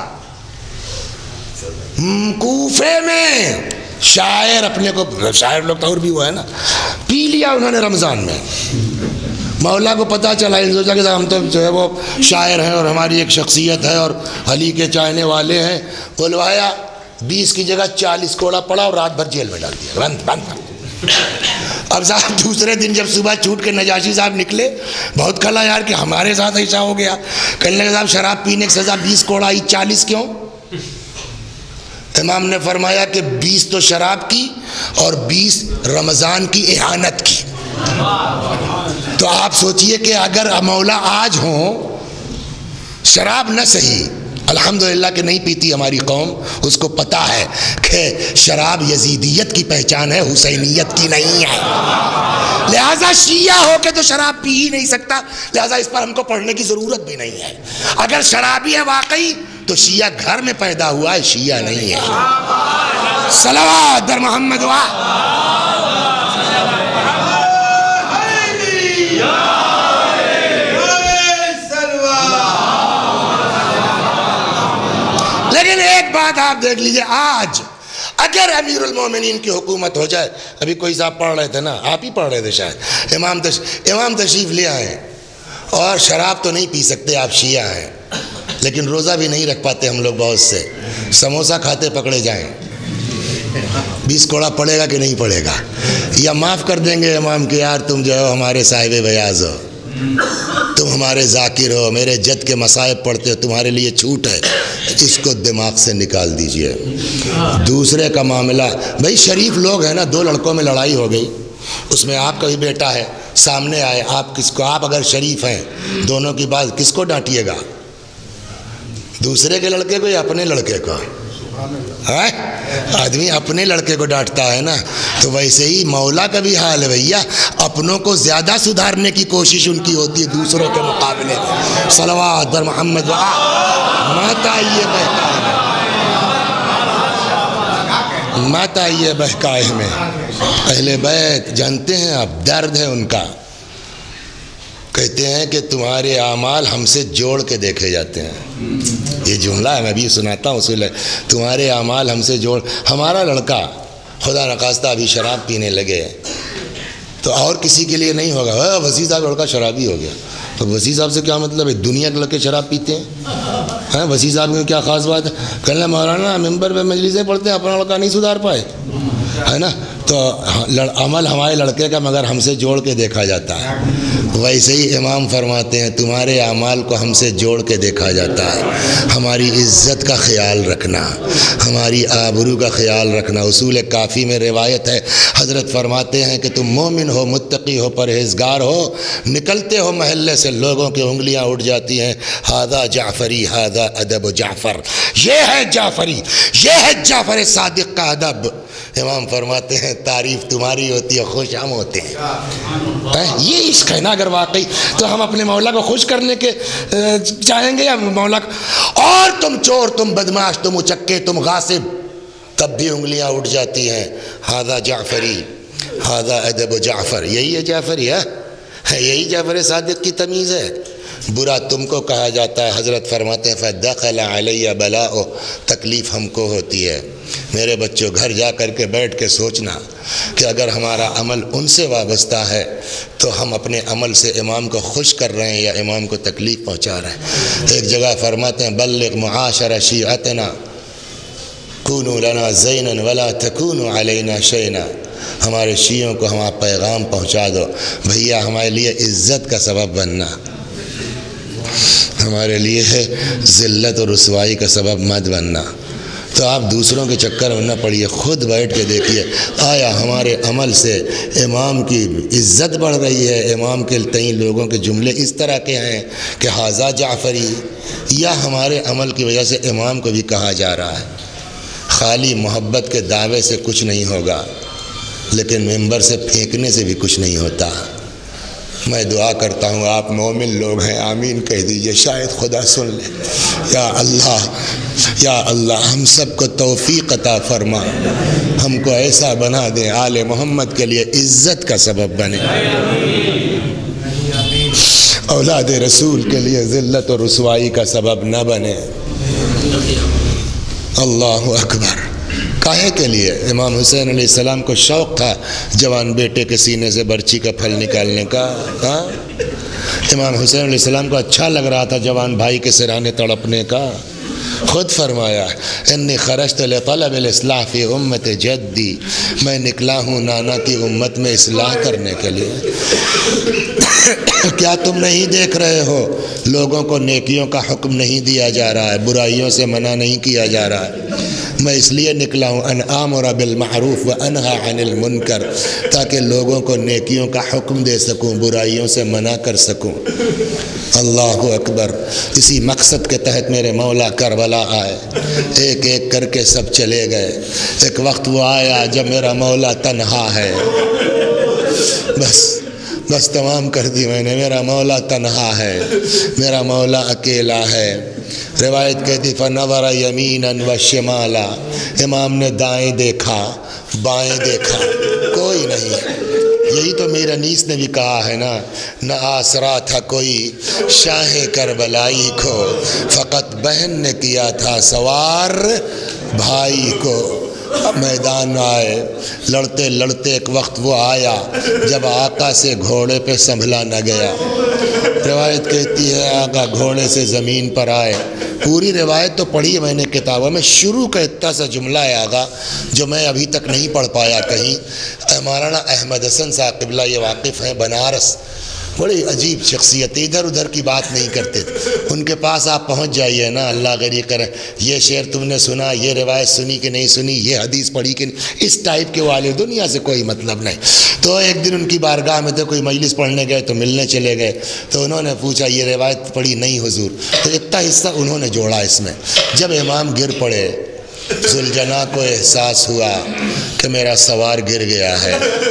کوفے میں شاعر، اپنے کو شاعر لوگ تو اور بھی وہ ہے نا، پی لیا انہوں نے رمضان میں. مولا کو پتہ چلا، ان سوچا کہ ہم تو جو ہے وہ شاعر ہیں اور ہماری ایک شخصیت ہے اور علی کے چاہنے والے ہیں. بلوایا، بیس کی جگہ چالیس کوڑا پڑا اور رات بھر جیل میں ڈال دیا، بند بند. اب صاحب دوسرے دن جب صبح چھوٹ کے نجاشی صاحب نکلے، بہت کھلا یار کہ ہمارے ساتھ ایسا ہو گیا. کہنے لگے صاحب شراب پینے کی سزا بیس کوڑا آئی، چالیس کیوں؟ امام نے فرمایا کہ بیس تو شراب کی اور بیس رمضان کی اہانت کی. تو آپ سوچئے کہ اگر مولا آج ہوں، شراب نہ صحیح، الحمدللہ کہ نہیں پیتی ہماری قوم، اس کو پتہ ہے کہ شراب یزیدیت کی پہچان ہے، حسینیت کی نہیں ہے. لہٰذا شیعہ ہو کے تو شراب پی ہی نہیں سکتا، لہٰذا اس پر ہم کو پڑھنے کی ضرورت بھی نہیں ہے. اگر شرابی ہے واقعی تو شیعہ گھر میں پیدا ہوا ہے، شیعہ نہیں ہے. صلوات در محمد وا. لیکن ایک بات آپ دیکھ لیجئے، آج اگر امیر المومنین کی حکومت ہو جائے، ابھی کوئی صاحب پڑھ رہے تھے نا، آپ ہی پڑھ رہے تھے شاید، امام تش... امام تشریف لے آئے اور شراب تو نہیں پی سکتے، آپ شیعہ ہیں، لیکن روزہ بھی نہیں رکھ پاتے ہم لوگ بہت سے، سموسہ کھاتے پکڑے جائیں، بیس کوڑا پڑے گا کہ نہیں پڑے گا؟ یا معاف کر دیں گے امام کہ یار تم جو ہو ہمارے صاحب بیاض ہو، تم ہمارے ذاکر ہو، میرے جد کے مصائب پڑھتے ہو، تمہارے لیے چھوٹ ہے، اس کو دماغ سے نکال دیجئے. دوسرے کا معاملہ، بھئی شریف لوگ ہیں نا، دو لڑکوں میں لڑائی ہو گئی، اس میں آپ کا بھی بیٹا ہے، سامنے آئے، آپ کس کو، آپ اگر شریف ہیں دونوں کی بات، کس کو ڈانٹیے گا؟ دوسرے کے لڑکے کو یا اپنے لڑکے کو؟ آدمی اپنے لڑکے کو ڈانٹتا ہے نا. تو ویسے ہی مولا کا بھی حال ہے بھیا، اپنوں کو زیادہ سدھارنے کی کوشش ان کی ہوتی ہے دوسروں کے مقابلے میں. صلوات بر محمد وا. مت آئیے بہکائے میں، مت آئیے بہکائے میں. اہل بیت جانتے ہیں آپ، درد ہے ان کا. کہتے ہیں کہ تمہارے اعمال ہم سے جوڑ کے دیکھے جاتے ہیں. یہ جملہ ہے، میں بھی سناتا ہوں اصول ہے، تمہارے اعمال ہم سے جوڑ. ہمارا لڑکا خدا نخواستہ ابھی شراب پینے لگے تو اور کسی کے لیے نہیں ہوگا وسیع صاحب لڑکا شرابی ہو گیا. تو وسیع صاحب سے کیا مطلب ہے؟ دنیا کے لڑکے شراب پیتے ہیں، وسیع صاحب میں کیا خاص بات ہے؟ کہنا مولانا ممبر پہ مجلسیں پڑھتے ہیں، اپنا لڑکا نہیں سدھار پائے، ہے نا. تو عمل ہمارے لڑکے کا مگر ہم سے جوڑ کے دیکھا جاتا ہے. ویسے ہی امام فرماتے ہیں تمہارے اعمال کو ہم سے جوڑ کے دیکھا جاتا ہے. ہماری عزت کا خیال رکھنا، ہماری آبرو کا خیال رکھنا. اصول کافی میں روایت ہے، حضرت فرماتے ہیں کہ تم مومن ہو، متقی ہو، پرہیزگار ہو، نکلتے ہو محلے سے لوگوں کی انگلیاں اٹھ جاتی ہیں، ہذا جعفری، ہذا ادب جعفر، یہ ہے جعفری، یہ ہے جعفر صادق کا ادب. امام فرماتے ہیں تعریف تمہاری ہوتی ہے، خوش ہم ہوتے ہیں. یہ عشق ہے نا اگر واقعی، تو ہم اپنے مولا کو خوش کرنے کے چاہیں گے یا مولا کو؟ اور تم چور، تم بدماش، تم اچکے، تم غاصب، تب بھی انگلیاں اٹھ جاتی ہیں. ہذا جعفری، ہذا ادب جعفر، یہی ہے جعفری ہے، یہی جعفر صادق کی تمیز ہے. برا تم کو کہا جاتا ہے. حضرت فرماتے ہیں فَدَخَلَ عَلَيَّ بَلَاءُ، تکلیف ہم کو ہوتی ہے. میرے بچوں گھر جا کر کے بیٹھ کے سوچنا کہ اگر ہمارا عمل ان سے وابستہ ہے تو ہم اپنے عمل سے امام کو خوش کر رہے ہیں یا امام کو تکلیف پہنچا رہے ہیں. ایک جگہ فرماتے ہیں بلغ معاشر شیعتنا کونوا لنا زینا ولا تکونوا علینا شینا، ہمارے شیعوں کو ہم آپ پیغام پہنچا دو، بھیا ہمارے لیے عزت کا سبب بننا، ہمارے لیے ذلت اور رسوائی کا سبب مت بننا. تو آپ دوسروں کے چکر میں نہ پڑیے، خود بیٹھ کے دیکھیے آیا ہمارے عمل سے امام کی عزت بڑھ رہی ہے، امام کے تئیں لوگوں کے جملے اس طرح کے ہیں کہ ھذا جعفری، یا ہمارے عمل کی وجہ سے امام کو بھی کہا جا رہا ہے. خالی محبت کے دعوے سے کچھ نہیں ہوگا، لیکن ممبر سے پھینکنے سے بھی کچھ نہیں ہوتا. میں دعا کرتا ہوں آپ مومن لوگ ہیں، آمین کہہ دیجئے، شاید خدا سن لے. یا اللہ، یا اللہ ہم سب کو توفیق عطا فرما. ہم کو ایسا بنا دیں آل محمد کے لیے عزت کا سبب بنے، اولاد رسول کے لیے ذلت و رسوائی کا سبب نہ بنے۔ اللہ اکبر۔ کاہے کے لیے؟ امام حسین علیہ السلام کو شوق تھا جوان بیٹے کے سینے سے برچی کا پھل نکالنے کا، ہاں امام حسین علیہ السلام کو اچھا لگ رہا تھا جوان بھائی کے سرانے تڑپنے کا۔ خود فرمایا انی خرجت لطلب الاصلاح فی امت جدی، میں نکلا ہوں نانا کی امت میں اصلاح کرنے کے لیے۔ کیا تم نہیں دیکھ رہے ہو لوگوں کو نیکیوں کا حکم نہیں دیا جا رہا ہے، برائیوں سے منع نہیں کیا جا رہا ہے؟ میں اس لیے نکلا ہوں ان آمر بالمعروف و انہا عن المنکر، تاکہ لوگوں کو نیکیوں کا حکم دے سکوں، برائیوں سے منع کر سکوں۔ اللہ اکبر۔ اسی مقصد کے تحت میرے مولا کربلا آئے، ایک ایک کر کے سب چلے گئے۔ ایک وقت وہ آیا جب میرا مولا تنہا ہے، بس بس تمام کر دی میں نے، میرا مولا تنہا ہے، میرا مولا اکیلا ہے۔ روایت کہتی فنظر یمینا و شمالا، امام نے دائیں دیکھا بائیں دیکھا، کوئی نہیں ہے۔ یہی تو میر انیس نے بھی کہا ہے نا، نہ آسرا تھا کوئی شاہ کربلائی کو، فقط بہن نے کیا تھا سوار بھائی کو۔ میدان میں آئے، لڑتے لڑتے ایک وقت وہ آیا جب آقا سے گھوڑے پہ سنبھلا نہ گیا۔ روایت کہتی ہے آقا گھوڑے سے زمین پر آئے، پوری روایت تو پڑھی ہے میں نے کتابوں میں، شروع کا اتنا سا جملہ ہے آقا جو میں ابھی تک نہیں پڑھ پایا کہیں۔ مولانا احمد حسن صاحب قبلہ یہ واقف ہیں بنارس، بڑی عجیب شخصیت، ادھر ادھر کی بات نہیں کرتے تھے، ان کے پاس آپ پہنچ جائیے نا، اللہ غری کرے یہ شعر تم نے سنا، یہ روایت سنی کہ نہیں سنی، یہ حدیث پڑھی کہ نہیں، اس ٹائپ کے والے دنیا سے کوئی مطلب نہیں۔ تو ایک دن ان کی بارگاہ میں تھے، کوئی مجلس پڑھنے گئے تو ملنے چلے گئے، تو انہوں نے پوچھا یہ روایت پڑھی نہیں حضور، تو اتنا حصہ انہوں نے جوڑا اس میں۔ جب امام گر پڑے ذوالجناح کو احساس ہوا کہ میرا سوار گر گیا ہے،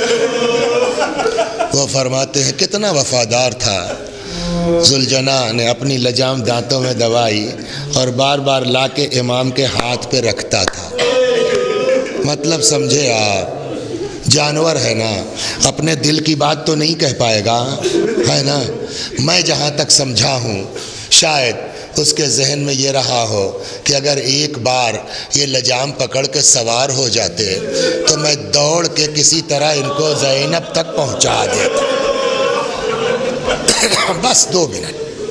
وہ فرماتے ہیں کتنا وفادار تھا ذوالجناح نے، اپنی لجام دانتوں میں دبائی اور بار بار لا کے امام کے ہاتھ پہ رکھتا تھا۔ مطلب سمجھے آپ، جانور ہے نا، اپنے دل کی بات تو نہیں کہہ پائے گا، ہے نا۔ میں جہاں تک سمجھا ہوں شاید اس کے ذہن میں یہ رہا ہو کہ اگر ایک بار یہ لجام پکڑ کے سوار ہو جاتے تو میں دوڑ کے کسی طرح ان کو زینب تک پہنچا دیتا۔ بس دو منٹ،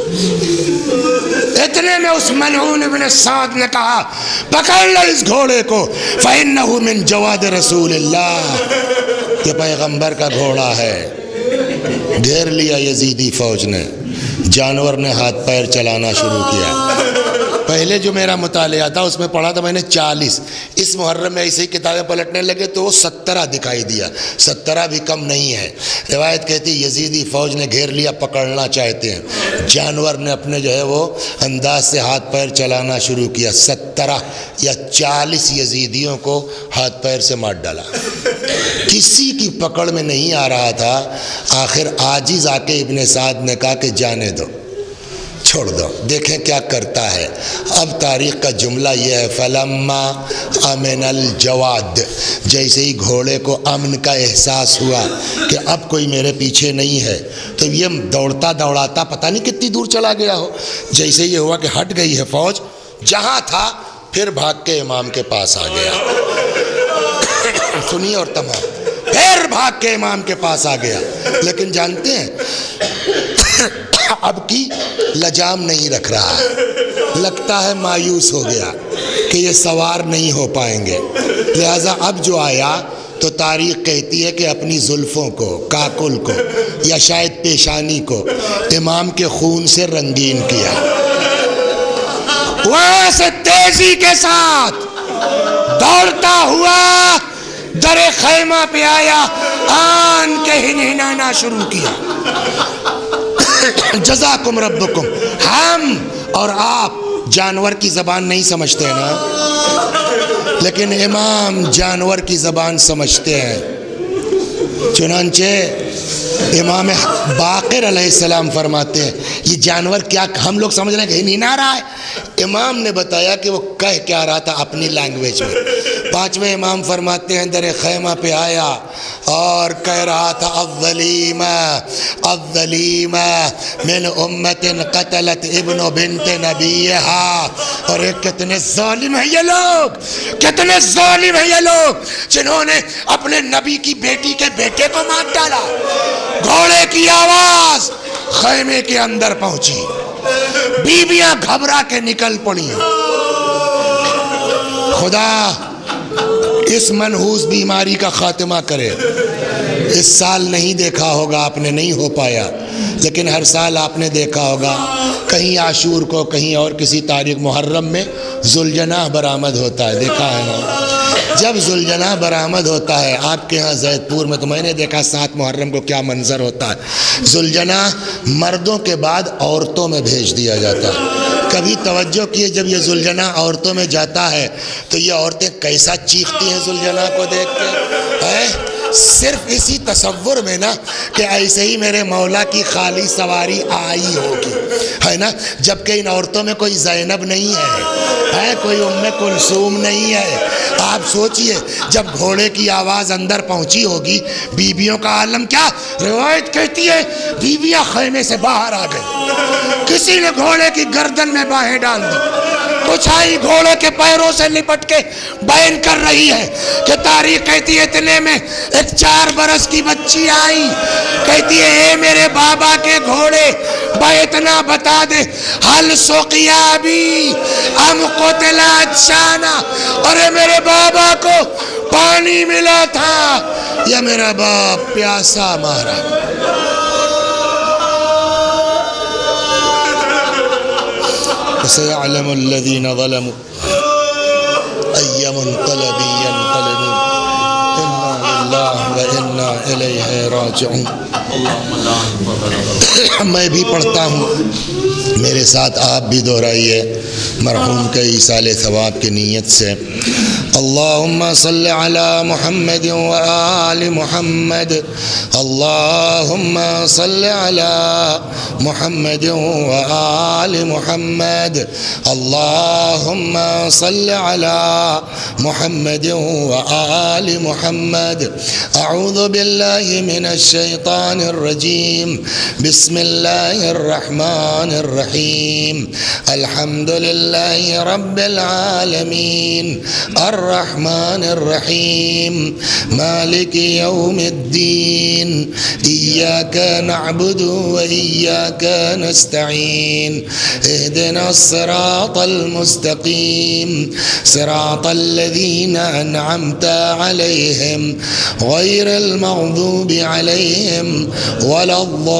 اتنے میں اس ملعون ابن سعد نے کہا پکڑ لو اس گھوڑے کو، فَإِنَّهُ مِن جَوَادِ رسول اللہ، یہ پیغمبر کا گھوڑا ہے۔ گھیر لیا یزیدی فوج نے، جانور نے ہاتھ پیر چلانا شروع کیا۔ پہلے جو میرا مطالعہ تھا اس میں پڑھا تھا میں نے چالیس، اس محرم میں ایسے ہی کتابیں پلٹنے لگے تو وہ سترہ دکھائی دیا، سترہ بھی کم نہیں ہے۔ روایت کہتی یزیدی فوج نے گھیر لیا، پکڑنا چاہتے ہیں، جانور نے اپنے جو ہے وہ انداز سے ہاتھ پیر چلانا شروع کیا، سترہ یا چالیس یزیدیوں کو ہاتھ پیر سے مار ڈالا، کسی کی پکڑ میں نہیں آ رہا تھا۔ آخر عاجز آ کے ابن سعد نے کہا کہ جانے دو، چھوڑ دو، دیکھیں کیا کرتا ہے۔ اب تاریخ کا جملہ یہ ہے فلما امن الجواد، جیسے ہی گھوڑے کو امن کا احساس ہوا کہ اب کوئی میرے پیچھے نہیں ہے تو یہ دوڑتا دوڑاتا پتہ نہیں کتنی دور چلا گیا ہو، جیسے یہ ہوا کہ ہٹ گئی ہے فوج، جہاں تھا پھر بھاگ کے امام کے پاس آ گیا۔ سنیے اور تمام، پھر بھاگ کے امام کے پاس آ گیا، لیکن جانتے ہیں اب کی لجام نہیں رکھ رہا ہے، لگتا ہے مایوس ہو گیا کہ یہ سوار نہیں ہو پائیں گے، لہٰذا اب جو آیا تو تاریخ کہتی ہے کہ اپنی زلفوں کو، کاکل کو یا شاید پیشانی کو امام کے خون سے رنگین کیا، وہاں سے تیزی کے ساتھ دوڑتا ہوا در خیمہ پہ آیا، آن کے ہنہنانا شروع کیا، جزاکم ربکم۔ ہم اور آپ جانور کی زبان نہیں سمجھتے نا، لیکن امام جانور کی زبان سمجھتے ہیں، چنانچہ امام باقر علیہ السلام فرماتے ہیں یہ جانور کیا، ہم لوگ سمجھ رہے ہیں کہ نہیں نہ رہا ہے، امام نے بتایا کہ وہ کہہ کیا رہا تھا اپنی لینگویج میں۔ پانچویں امام فرماتے ہیں در خیمہ پہ آیا اور کہہ رہا تھا الظلیمہ الظلیمہ من امت قتلت ابن بنت نبیہا، اور ایک کتنے ظالم ہیں یہ لوگ، کتنے ظالم ہیں یہ لوگ جنہوں نے اپنے نبی کی بیٹی کے بیٹے کو مار ڈالا۔ گھوڑے کی آواز خیمے کے اندر پہنچی، بیویاں گھبرا کے نکل پڑی۔ خدا اس منحوس بیماری کا خاتمہ کرے۔ اس سال نہیں دیکھا ہوگا آپ نے، نہیں ہو پایا، لیکن ہر سال آپ نے دیکھا ہوگا کہیں عاشور کو، کہیں اور کسی تاریخ محرم میں ذوالجناح برآمد ہوتا ہے، دیکھا ہے نا؟ جب ذوالجناح برآمد ہوتا ہے آپ کے ہاں زید پور میں، تو میں نے دیکھا سات محرم کو کیا منظر ہوتا ہے۔ ذوالجناح مردوں کے بعد عورتوں میں بھیج دیا جاتا ہے۔ کبھی توجہ کیے جب یہ ذوالجناح عورتوں میں جاتا ہے تو یہ عورتیں کیسا چیختی ہیں ذوالجناح کو دیکھ کے، ہے صرف اسی تصور میں نا کہ ایسے ہی میرے مولا کی خالی سواری آئی ہوگی، ہے نا؟ جبکہ ان عورتوں میں کوئی زینب نہیں ہے، ہے کوئی ام کلثوم نہیں ہے۔ آپ سوچئے جب گھوڑے کی آواز اندر پہنچی ہوگی، بیویوں کا عالم کیا؟ روایت کہتی ہے بیویاں خیمے سے باہر آ گئی، کسی نے گھوڑے کی گردن میں باہیں ڈال دی، کچھ آئی گھوڑے کے پیروں سے لپٹ کے بیان کر رہی ہے کہ تاریخ کہتی ہے اتنے میں ایک چار برس کی بچی آئی، کہتی ہے اے میرے بابا کے گھوڑے اتنا بتا دے، حل سقیا بھی ام قتلت شانا، اور اے میرے بابا کو پانی ملا تھا یا میرا باپ پیاسا مارا۔ وَسَيَعْلَمُ الَّذِينَ ظَلَمُوا أَيَّ مُنْقَلَبٍ يَنْقَلِبُونَ إِنَّا لِلَّهِ وَإِنَّا إِلَيْهِ رَاجِعُونَ۔ میں بھی پڑھتا ہوں، میرے ساتھ آپ بھی دہرائیے مرحوم کے ایصال ثواب کی نیت سے۔ اللہم صلی علی محمد وآل محمد، اللہم صلی علی محمد وآل محمد، اللہم صلی علی محمد وآل محمد۔ اعوذ باللہ من الشیطان الرجیم، بسم اللہ الرحمن الرحیم، الحمد للہ رب العالمین، الرحمن الرحیم، مالک یوم الدین، ایاک نعبد و ایاک نستعین، اہدنا الصراط المستقیم، صراط الذین انعمت علیہم، غیر المغضوب علیہم ولا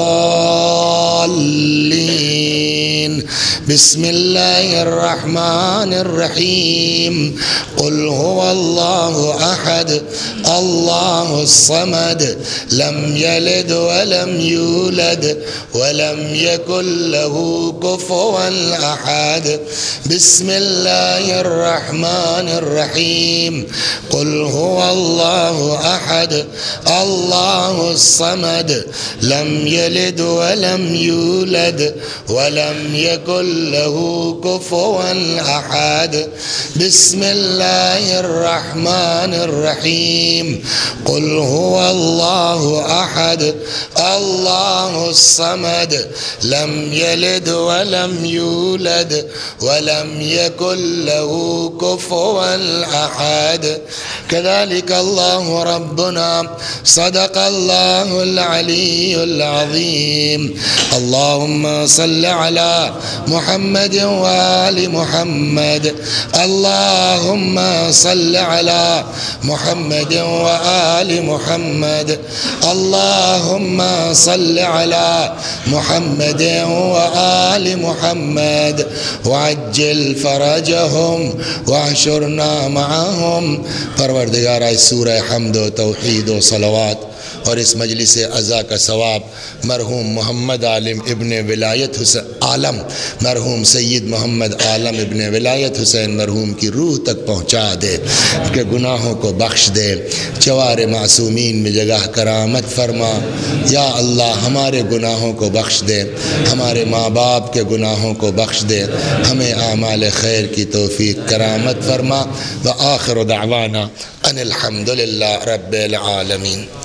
الضالین۔ بسم اللہ الرحمن الرحیم، قل هو اللہ احد اللہ الصمد، لم یلد ولم یولد ولم یکن له کفوا احد۔ بسم اللہ الرحمن الرحیم، قل هو اللہ احد اللہ الصمد، لم یلد ولم یولد ولم یکن له کفوا احد۔ بسم اللہ الرحمن الرحیم، قل هو اللہ احد اللہ الصمد، لم یلد ولم یولد ولم یکن له کفوا احد۔ كذلك الله ربنا صدق الله العلي العظيم۔ اللهم صل على محمد وآل محمد، اللهم صل على محمد وآل محمد، اللهم صل على محمد وآل محمد، وعجل فرجهم واحشرنا معهم۔ پروردگارہ سورہ حمد و توحید و صلوات اور اس مجلس عزا کا ثواب مرحوم محمد عالم ابن ولایت حسین عالم مرحوم سید محمد عالم ابن ولایت حسین مرحوم کی روح تک پہنچا دے، کہ گناہوں کو بخش دے، چوار معصومین میں جگہ کرامت فرما۔ یا اللہ ہمارے گناہوں کو بخش دے، ہمارے ماں باپ کے گناہوں کو بخش دے، ہمیں اعمال خیر کی توفیق کرامت فرما۔ وآخر دعوانا ان الحمد للہ رب العالمین۔